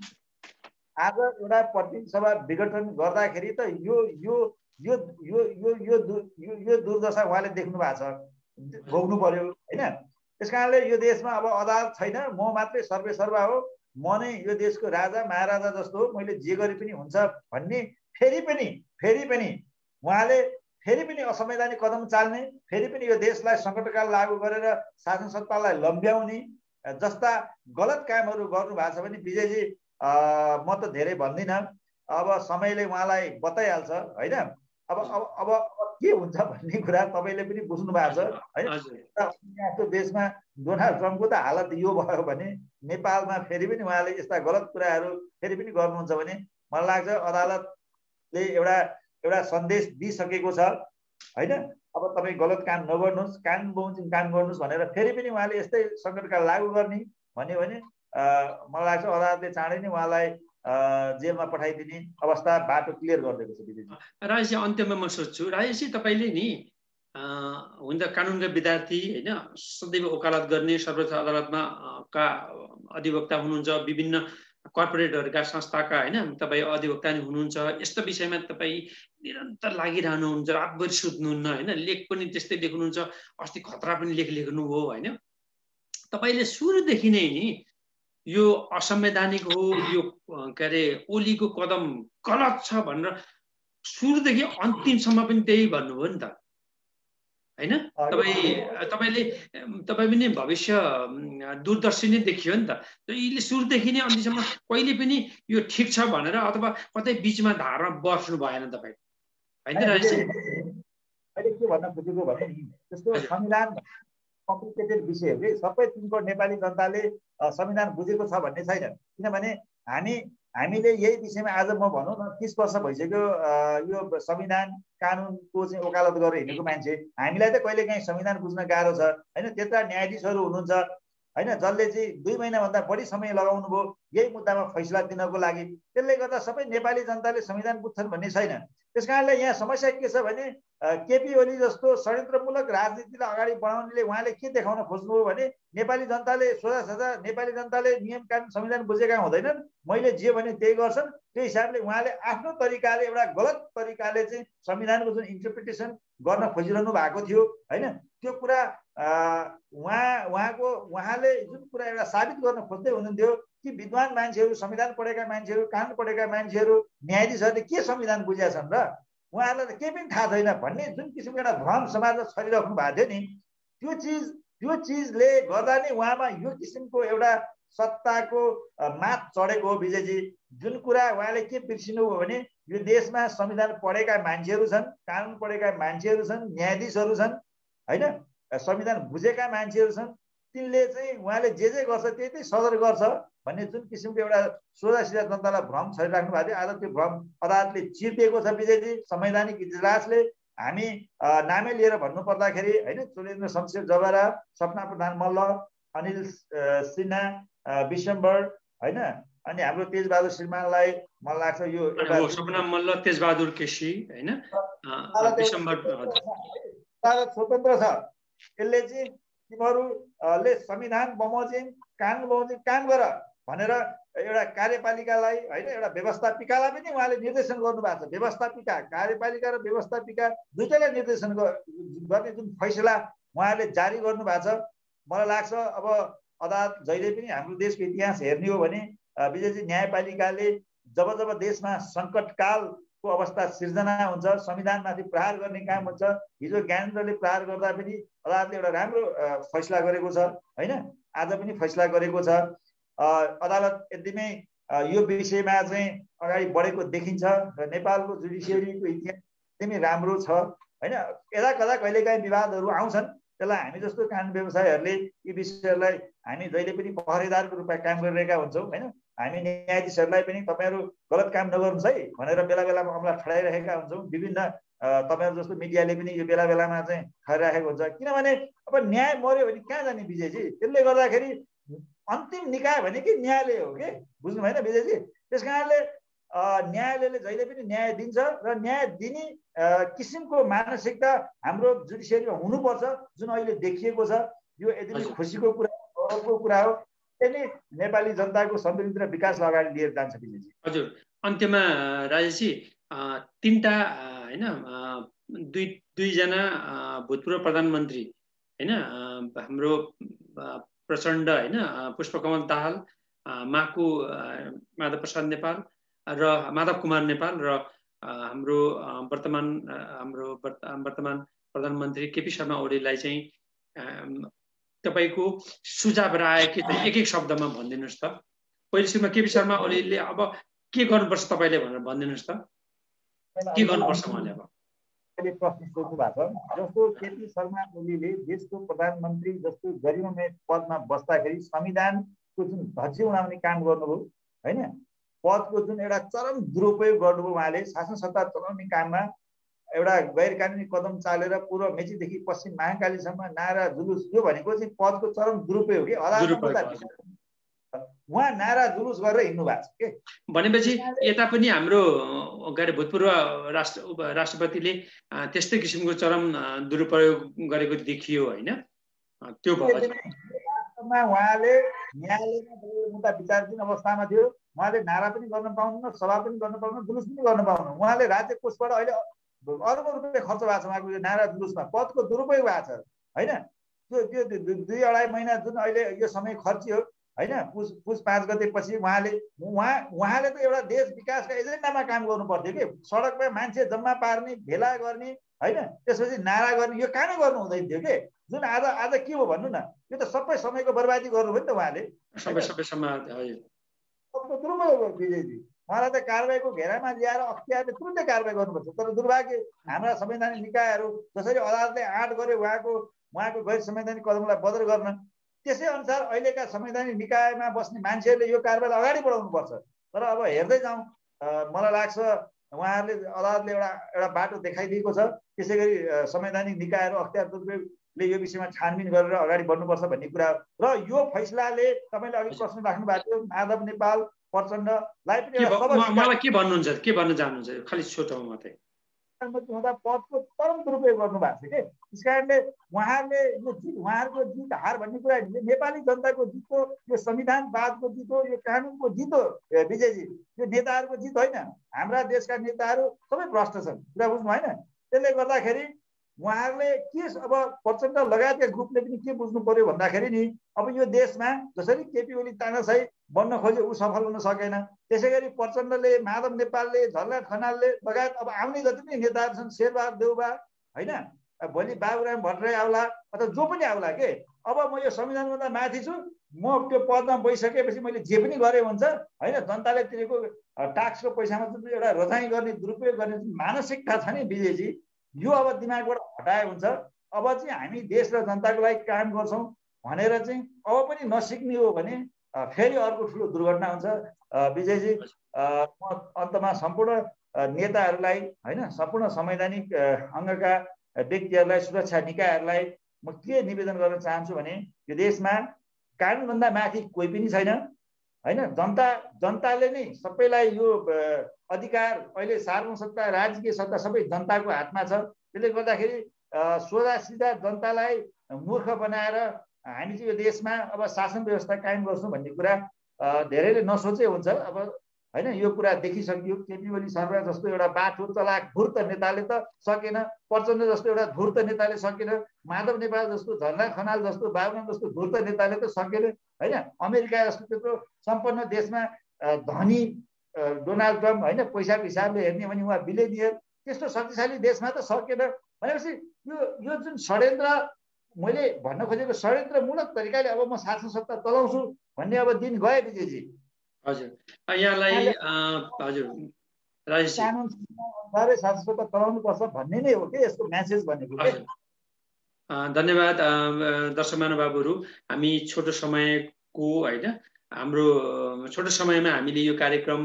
आज एउटा प्रतिनिधि सभा विघटन गर्दाखेरि त यो यो यो यो यो यो यो दुर्दशा उहाँले देख्नु भएको छ, भोग्नु पर्यो होइन। त्यस कारणले यो देशमा अब अदालत छैन, म मात्रै सर्वेसर्वा हो, म नै यो देशको राजा महाराजा जस्तो हो, मैले जे गरे पनि हुन्छ भन्ने फेरि पनि फेरि पनि उहाँले फेरि पनि असंवैधानिक कदम चाल्ने, फेरि पनि यो देशलाई सङ्कटकाल लागू गरेर शासन सत्तालाई लम्ब्याउने जस्ता गलत कामहरू गर्नु भएको छ भने विजयजी म त धेरै भन्दिनँ, अब समयले उहाँलाई बताइहाल्छ होइन। अब अब अब के हुन्छ भन्ने कुरा तपाईँले पनि बुझ्नु भएको छ होइन। यस्तो देशमा डोनाल्ड ट्रम्पको त हालत यो भयो भने नेपालमा फेरि पनि उहाँले यस्ता गलत कुराहरू फेरि पनि गर्नुहुन्छ भने मलाई लाग्छ अदालतले एउटा एउटा सन्देश दिइसकेको छ होइन। अब तपाईँ गलत काम नगर्नुहोस्, कानुन बमोजिम काम गर्नुहोस् भनेर फेरि पनि उहाँले यस्तै सङ्कटकाल लागू गर्ने भन्यो भने मलाई लाग्छ अदालतले चाँडै नै उहाँलाई जेलमा पठाइदिने अवस्था बाटो क्लियर गरिदिएको छ विजयजी। राजेशजी अन्त्यमा म सोध्छु, राजेशजी तपाईँले नि हुन्छ कानुनका विद्यार्थी होइन, सदैव वकालत गर्ने सर्वोच्च अदालतमा का अधिवक्ता हुनुहुन्छ, विभिन्न कर्पोरेटहरूका संस्थाका होइन तपाईँ अधिवक्ता नि हुनुहुन्छ, यस्तो विषयमा तपाईँ निरन्तर लागिरहनुहुन्छ, रातभरि सुत्नुहुन्न होइन, लेख पनि त्यस्तै लेख्नुहुन्छ, अस्ति खतरा पनि लेख लेख्नुभयो होइन। तपाईँले सुरुदेखि नै नि यो असंवैधानिक हो, यो के अरे ओलीको कदम गलत छ भनेर सुरुदेखि अन्तिमसम्म पनि त्यही भन्नुभयो नि त होइन। तपाईँ तपाईँले तपाईँ पनि भविष्य दूरदर्शी नै देखियो नि त। यसले सुरुदेखि नै अन्तिमसम्म कहिले पनि यो ठिक छ भनेर अथवा कतै बिचमा धारमा बस्नु भएन तपाईँ होइन। अहिले के भन्न खोजेको भने नि त्यस्तो संविधान कम्प्लिकेटेड विषय हो कि सबै तिनको नेपाली जनताले संविधान बुझेको छ भन्ने छैन। किनभने हामी हामीले यही विषयमा आज म भनौँ न तीस वर्ष भइसक्यो यो संविधान कानुनको चाहिँ वकालत गरेर हिँडेको मान्छे, हामीलाई त कहिलेकाहीँ संविधान बुझ्न गाह्रो छ होइन। त्यत्रा न्यायाधीशहरू हुनुहुन्छ होइन जसले चाहिँ दुई महिनाभन्दा बढी समय लगाउनु भयो यही मुद्दामा फैसला दिनको लागि। त्यसले गर्दा सबै नेपाली जनताले संविधान बुझ्छन् भन्ने छैन। त्यस कारणले यहाँ समस्या के छ भने केपी ओली जस्तो षड्यन्त्रमूलक राजनीतिलाई अगाडि बढाउनेले उहाँले के देखाउन खोज्नुभयो भने नेपाली जनताले सोझा सोझा नेपाली जनताले नियम कानुन संविधान बुझेका हुँदैनन्, मैले जे भने त्यही गर्छन्। त्यो हिसाबले उहाँले आफ्नो तरिकाले एउटा गलत तरिकाले चाहिँ संविधानको जुन इन्टरप्रिटेसन गर्न खोजिरहनु भएको थियो होइन, त्यो कुरा उहाँ उहाँको उहाँले जुन कुरा एउटा साबित गर्न खोज्दै हुनुहुन्थ्यो कि विद्वान मान्छेहरू, संविधान पढेका मान्छेहरू, कानुन पढेका मान्छेहरू, न्यायाधीशहरूले के संविधान बुझेका छन् र उहाँहरूलाई त केही पनि थाहा छैन भन्ने जुन किसिमको एउटा भ्रम समाजमा छरिराख्नु भएको थियो नि, त्यो चिज त्यो चिजले गर्दा नै उहाँमा यो किसिमको एउटा सत्ताको मात चढेको हो विजयजी। जुन कुरा उहाँले के बिर्सिनु हो भने यो देशमा संविधान पढेका मान्छेहरू छन्, कानुन पढेका मान्छेहरू छन्, न्यायाधीशहरू छन् होइन, संविधान बुझेका मान्छेहरू छन्। तिनले चाहिँ उहाँले जे जे गर्छ त्यही त्यही सदर गर्छ भन्ने जुन किसिमको एउटा सोझा सिधा जनतालाई भ्रम छरिराख्नु भएको थियो, आज त्यो भ्रम अदालतले चिर्दिएको छ। विजयजी, संवैधानिक इजलासले हामी नामै लिएर भन्नु पर्दाखेरि होइन, चुलेन्द्र शमशेर जबरा, सपना प्रधान मल्ल, अनिल सिन्हा, विशम्बर होइन, अनि हाम्रो तेजबहादुर श्रीमानलाई मलाई लाग्छ यो सपना मल्ल, तेजबहादुर केसी होइन, स्वतन्त्र छ। यसले चाहिँ तिमीहरूले संविधान बमोजिम कानुन बमोजिम काम गर भनेर एउटा कार्यपालिकालाई होइन, एउटा व्यवस्थापिकालाई पनि उहाँले निर्देशन गर्नुभएको छ। व्यवस्थापिका, कार्यपालिका र व्यवस्थापिका दुईटैलाई निर्देशन गर्ने जुन फैसला उहाँले जारी गर्नुभएको छ, मलाई लाग्छ अब अदालत जहिले पनि हाम्रो देशको इतिहास हेर्ने हो भने विजयजी, न्यायपालिकाले जब जब देशमा सङ्कटकालको अवस्था सिर्जना हुन्छ, संविधानमाथि प्रहार गर्ने काम हुन्छ, हिजो ज्ञानेन्द्रले प्रहार गर्दा पनि अदालतले एउटा राम्रो फैसला गरेको छ होइन, आज पनि फैसला गरेको छ। अदालत एकदमै यो विषयमा चाहिँ अगाडि बढेको देखिन्छ र नेपालको जुडिसियरीको इतिहास एकदमै राम्रो छ होइन। यदा कदा कहिलेकाहीँ विवादहरू आउँछन्, त्यसलाई हामी जस्तो कानुन व्यवसायीहरूले यी विषयहरूलाई हामी जहिले पनि पहरेदारको रूपमा काम गरिरहेका हुन्छौँ होइन। हामी न्यायाधीशहरूलाई पनि तपाईँहरू गलत काम नगर्नुहोस् है भनेर बेला बेलामा अमला ठडाइरहेका हुन्छौँ। विभिन्न तपाईँहरू जस्तो मिडियाले पनि यो बेला बेलामा चाहिँ ठहराइरहेको हुन्छ, किनभने अब न्याय मर्यो भने कहाँ जाने विजयजी। त्यसले गर्दाखेरि अन्तिम निकाय भनेकै न्यायालय हो कि, बुझ्नु भएन विजयजी। त्यस कारणले न्यायालयले जहिले पनि न्याय दिन्छ र न्याय दिने किसिमको मानसिकता हाम्रो जुडिसियरीमा हुनुपर्छ, जुन अहिले देखिएको छ। यो एकदमै खुसीको कुरा, गौरवको कुरा हो। त्यसले नेपाली जनताको समृद्धि र विकासलाई अगाडि लिएर जान्छ विजयजी। हजुर, अन्त्यमा राजेशजी तिनवटा होइन, दुई दुईजना भूतपूर्व प्रधानमन्त्री होइन, हाम्रो प्रचण्ड होइन, पुष्पकमल दाहाल, माकु माधव प्रसाद नेपाल र माधव कुमार नेपाल र हाम्रो वर्तमान हाम्रो वर्तमान प्रधानमन्त्री केपी शर्मा ओलीलाई चाहिँ तपाईँको सुझाव राय के चाहिँ एक एक शब्दमा भनिदिनुहोस् त। पहिलो सुरुमा केपी शर्मा ओलीले अब के गर्नुपर्छ तपाईँले भनेर भनिदिनुहोस् त, के गर्नुपर्छ उहाँले अब? प्रश्न सोध्नु भएको छ, जस्तो केपी शर्मा ओलीले देशको प्रधानमन्त्री जस्तो गरिमामय पदमा बस्दाखेरि संविधानको जुन धज्जी उडाउने काम गर्नुभयो होइन, पदको जुन एउटा चरम दुरुपयोग गर्नुभयो उहाँले, शासन सत्ता चलाउने काममा एउटा गैर कानुनी कदम चालेर पूर्व मेचीदेखि पश्चिम महाकालीसम्म नारा जुलुस, यो भनेको चाहिँ पदको चरम दुरुपयोग के अदालतमा उहाँ नारा जुलुस गरेर हिँड्नु भएको छ के। भनेपछि यता पनि हाम्रो गएर भूतपूर्व राष्ट्र राष्ट्रपतिले त्यस्तै किसिमको चरम दुरुपयोग गरेको देखियो होइन, त्यो उहाँले न्यायालयमा मुद्दा विचाराधीन अवस्थामा थियो, उहाँले नारा पनि गर्न पाउनुहुन्न, सभा पनि गर्न पाउनु, जुलुस पनि गर्न पाउनु। उहाँले राज्य कोषबाट अहिले अर्बौं रुपियाँ खर्च भएको छ उहाँको यो नारा जुलुसमा, पदको दुरुपयोग भएको छ होइन। त्यो त्यो दुई अढाई महिना जुन अहिले यो समय खर्चियो होइन, पुस पुस पाँच गतेपछि उहाँले उहाँ उहाँले त एउटा देश विकासका एजेन्डामा काम गर्नु पर्थ्यो कि, सडकमा मान्छे जम्मा पार्ने, भेला गर्ने होइन, त्यसपछि नारा गर्ने, यो कामै गर्नु हुँदैन थियो कि। जुन आज आज के हो भन्नु न, यो त सबै समयको बर्बादी गर्नुभयो नि त उहाँले, सबै सबै समय विजयजी। उहाँलाई त कारबाहीको घेरामा ल्याएर अख्तियारले तुरुन्तै कारबाही गर्नुपर्छ। तर दुर्भाग्य हाम्रा संवैधानिक निकायहरू जसरी अदालतले आँट गर्यो उहाँको उहाँको गैर संवैधानिक कदमलाई बदर गर्न, त्यसै अनुसार अहिलेका संवैधानिक निकायमा बस्ने मान्छेहरूले यो कारबाहीलाई अगाडि बढाउनुपर्छ। तर अब हेर्दै जाउँ, मलाई लाग्छ उहाँहरूले अदालतले एउटा एउटा बाटो देखाइदिएको छ। त्यसै गरी संवैधानिक निकायहरू अख्तियार दुरुपयोगले यो विषयमा छानबिन गरेर अगाडि बढ्नुपर्छ भन्ने कुरा र यो फैसलाले तपाईँले अघि प्रश्न राख्नु भएको थियो माधव नेपाल प्रचण्डलाई पनि मलाई के भन्नुहुन्छ, के भन्न चाहनुहुन्छ खालि छोटो मात्रै? हुँदा पदको चरम दुरुपयोग गर्नु भएको छ कि, त्यस कारणले उहाँहरूले यो जित, उहाँहरूको जित हार भन्ने कुरा नेपाली जनताको जित हो, यो संविधानवादको जित हो, यो कानुनको जित हो विजयजी। यो नेताहरूको जित होइन। हाम्रा देशका नेताहरू सबै भ्रष्ट छन्, कुरा बुझ्नु होइन। त्यसले गर्दाखेरि उहाँहरूले के अब प्रचण्ड लगायतका ग्रुपले पनि के बुझ्नु पर्यो भन्दाखेरि नि, अब यो देशमा जसरी केपी ओली तानाशाही बन्न खोज्यो ऊ सफल हुन सकेन, त्यसै गरी प्रचण्डले, माधव नेपालले, झलनाथ खनालले लगायत अब आउने जति पनि नेताहरू छन्, शेरबहादुर देउबा होइन, भोलि बाबुराम भट्टराई आउला अथवा जो पनि आउला के, अब म यो संविधानभन्दा माथि छु, म त्यो पदमा बसिसकेपछि मैले जे पनि गरेँ हुन्छ होइन। जनताले तिरेको ट्याक्सको पैसामा जुन एउटा रजाइ गर्ने, दुरुपयोग गर्ने जुन मानसिकता छ नि विजयजी, यो अब दिमागबाट हटाए हुन्छ। अब चाहिँ हामी देश र जनताको लागि काम गर्छौँ, भनेर चाहिँ अब पनि नसिक्ने हो भने फेरि अर्को ठुलो दुर्घटना हुन्छ। विजयजी, म अन्तमा सम्पूर्ण नेताहरूलाई होइन, सम्पूर्ण संवैधानिक अङ्गका व्यक्तिहरूलाई, सुरक्षा निकायहरूलाई म के निवेदन गर्न चाहन्छु भने यो देशमा कानुनभन्दा माथि कोही पनि छैन होइन। जनता जनताले नै सबैलाई यो अधिकार, अहिले सार्वजनिक सत्ता, राजकीय सत्ता सबै जनताको हातमा छ। त्यसले गर्दाखेरि सोझा सिधा जनतालाई मूर्ख बनाएर हामी चाहिँ यो देशमा अब शासन व्यवस्था कायम गर्छौँ भन्ने कुरा धेरैले नसोचे हुन्छ। अब होइन, यो कुरा देखिसकियो। केपी ओली शर्मा जस्तो एउटा बाठो चलाक धूर्त नेताले त सकेन, प्रचण्ड जस्तो एउटा धूर्त नेताले सकेन, माधव नेपाल जस्तो, झरना खनाल जस्तो, बाबुराम जस्तो धूर्त नेताले त सकेन होइन। अमेरिका जस्तो त्यत्रो सम्पन्न देशमा धनी डोनाल्ड ट्रम्प होइन, पैसाको हिसाबले हेर्ने भने उहाँ बिलियनियर, त्यस्तो शक्तिशाली देशमा त सकेन भनेपछि यो यो जुन षड्यन्त्र, मैले भन्न खोजेको षड्यन्त्रमूलक तरिकाले अब म शासन सत्ता चलाउँछु भन्ने अब दिन गए विजयजी। हजुर, यहाँलाई हजुर राजेशजी कानुनले शासन सत्ता चलाउनु पर्छ भन्ने नै हो कि यसको म्यासेज भनेको। धन्यवाद दर्शक महानुभावहरू। हामी छोटो समयको होइन, हाम्रो छोटो समयमा हामीले यो कार्यक्रम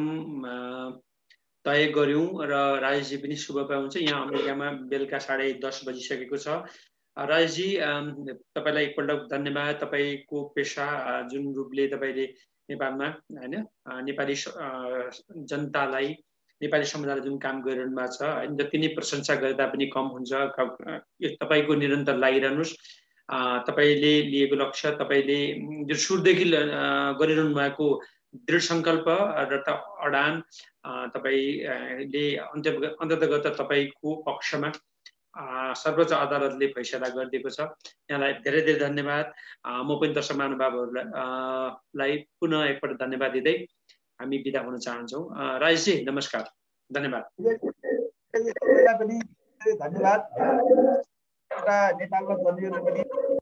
तय गऱ्यौँ र राजेशजी पनि शुभ पाउँछ। यहाँ अमेरिकामा बेलुका साढे दस बजिसकेको छ। राजेशजी, तपाईँलाई एकपल्ट धन्यवाद। तपाईँको पेसा जुन रूपले तपाईँले नेपालमा होइन नेपाली जनतालाई, नेपाली समुदायलाई जुन काम गरिरहनु भएको छ होइन, जति नै प्रशंसा गर्दा पनि कम हुन्छ। तपाईँको निरन्तर लागिरहनुहोस्। तपाईँले लिएको लक्ष्य, तपाईँले जो सुरुदेखि गरिरहनु भएको दृढ सङ्कल्प र त अडान, तपाईँले अन्त्य अन्ततगत तपाईँको पक्षमा सर्वोच्च अदालतले फैसला गरिदिएको छ। यहाँलाई धेरै धेरै धन्यवाद। म पनि दर्शक महानुभावहरूलाई पुनः एकपल्ट धन्यवाद दिँदै हामी बिदा हुन चाहन्छौँ। राजेशजी नमस्कार, धन्यवाद। पनि धन्यवाद। एउटा नेपालमा जन्मिएर पनि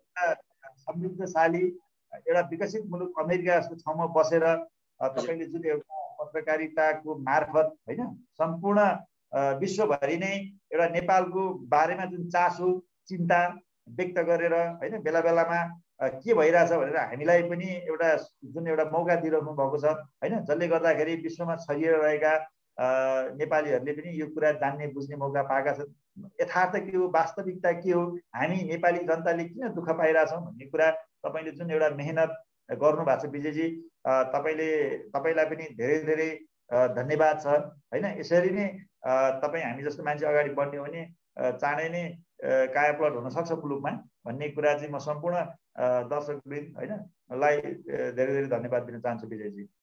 समृद्धशाली एउटा विकसित मुलुक अमेरिका जस्तो ठाउँमा बसेर तपाईँले जुन एउटा पत्रकारिताको मार्फत होइन सम्पूर्ण विश्वभरि नै एउटा नेपालको बारेमा जुन चासो चिन्ता व्यक्त गरेर होइन बेला बेलामा के भइरहेछ भनेर हामीलाई पनि एउटा जुन एउटा मौका दिइरहनु भएको छ होइन, जसले गर्दाखेरि विश्वमा छरिएर रहेका नेपालीहरूले पनि यो कुरा जान्ने बुझ्ने मौका पाएका छन्। यथार्थ के हो, वास्तविकता के हो, हामी नेपाली जनताले किन दुःख पाइरहेछौँ भन्ने कुरा तपाईँले जुन एउटा मेहनत गर्नु भएको छ विजयजी, तपाईँले तपाईँलाई पनि धेरै धेरै धन्यवाद छ होइन। यसरी नै तपाईँ हामी जस्तो मान्छे अगाडि बढ्ने हो भने चाँडै नै कायापलट हुन सक्छ मुलुकमा भन्ने कुरा चाहिँ म सम्पूर्ण दर्शकवृन्द होइन लाई धेरै धेरै धन्यवाद दिन चाहन्छु विजयजी।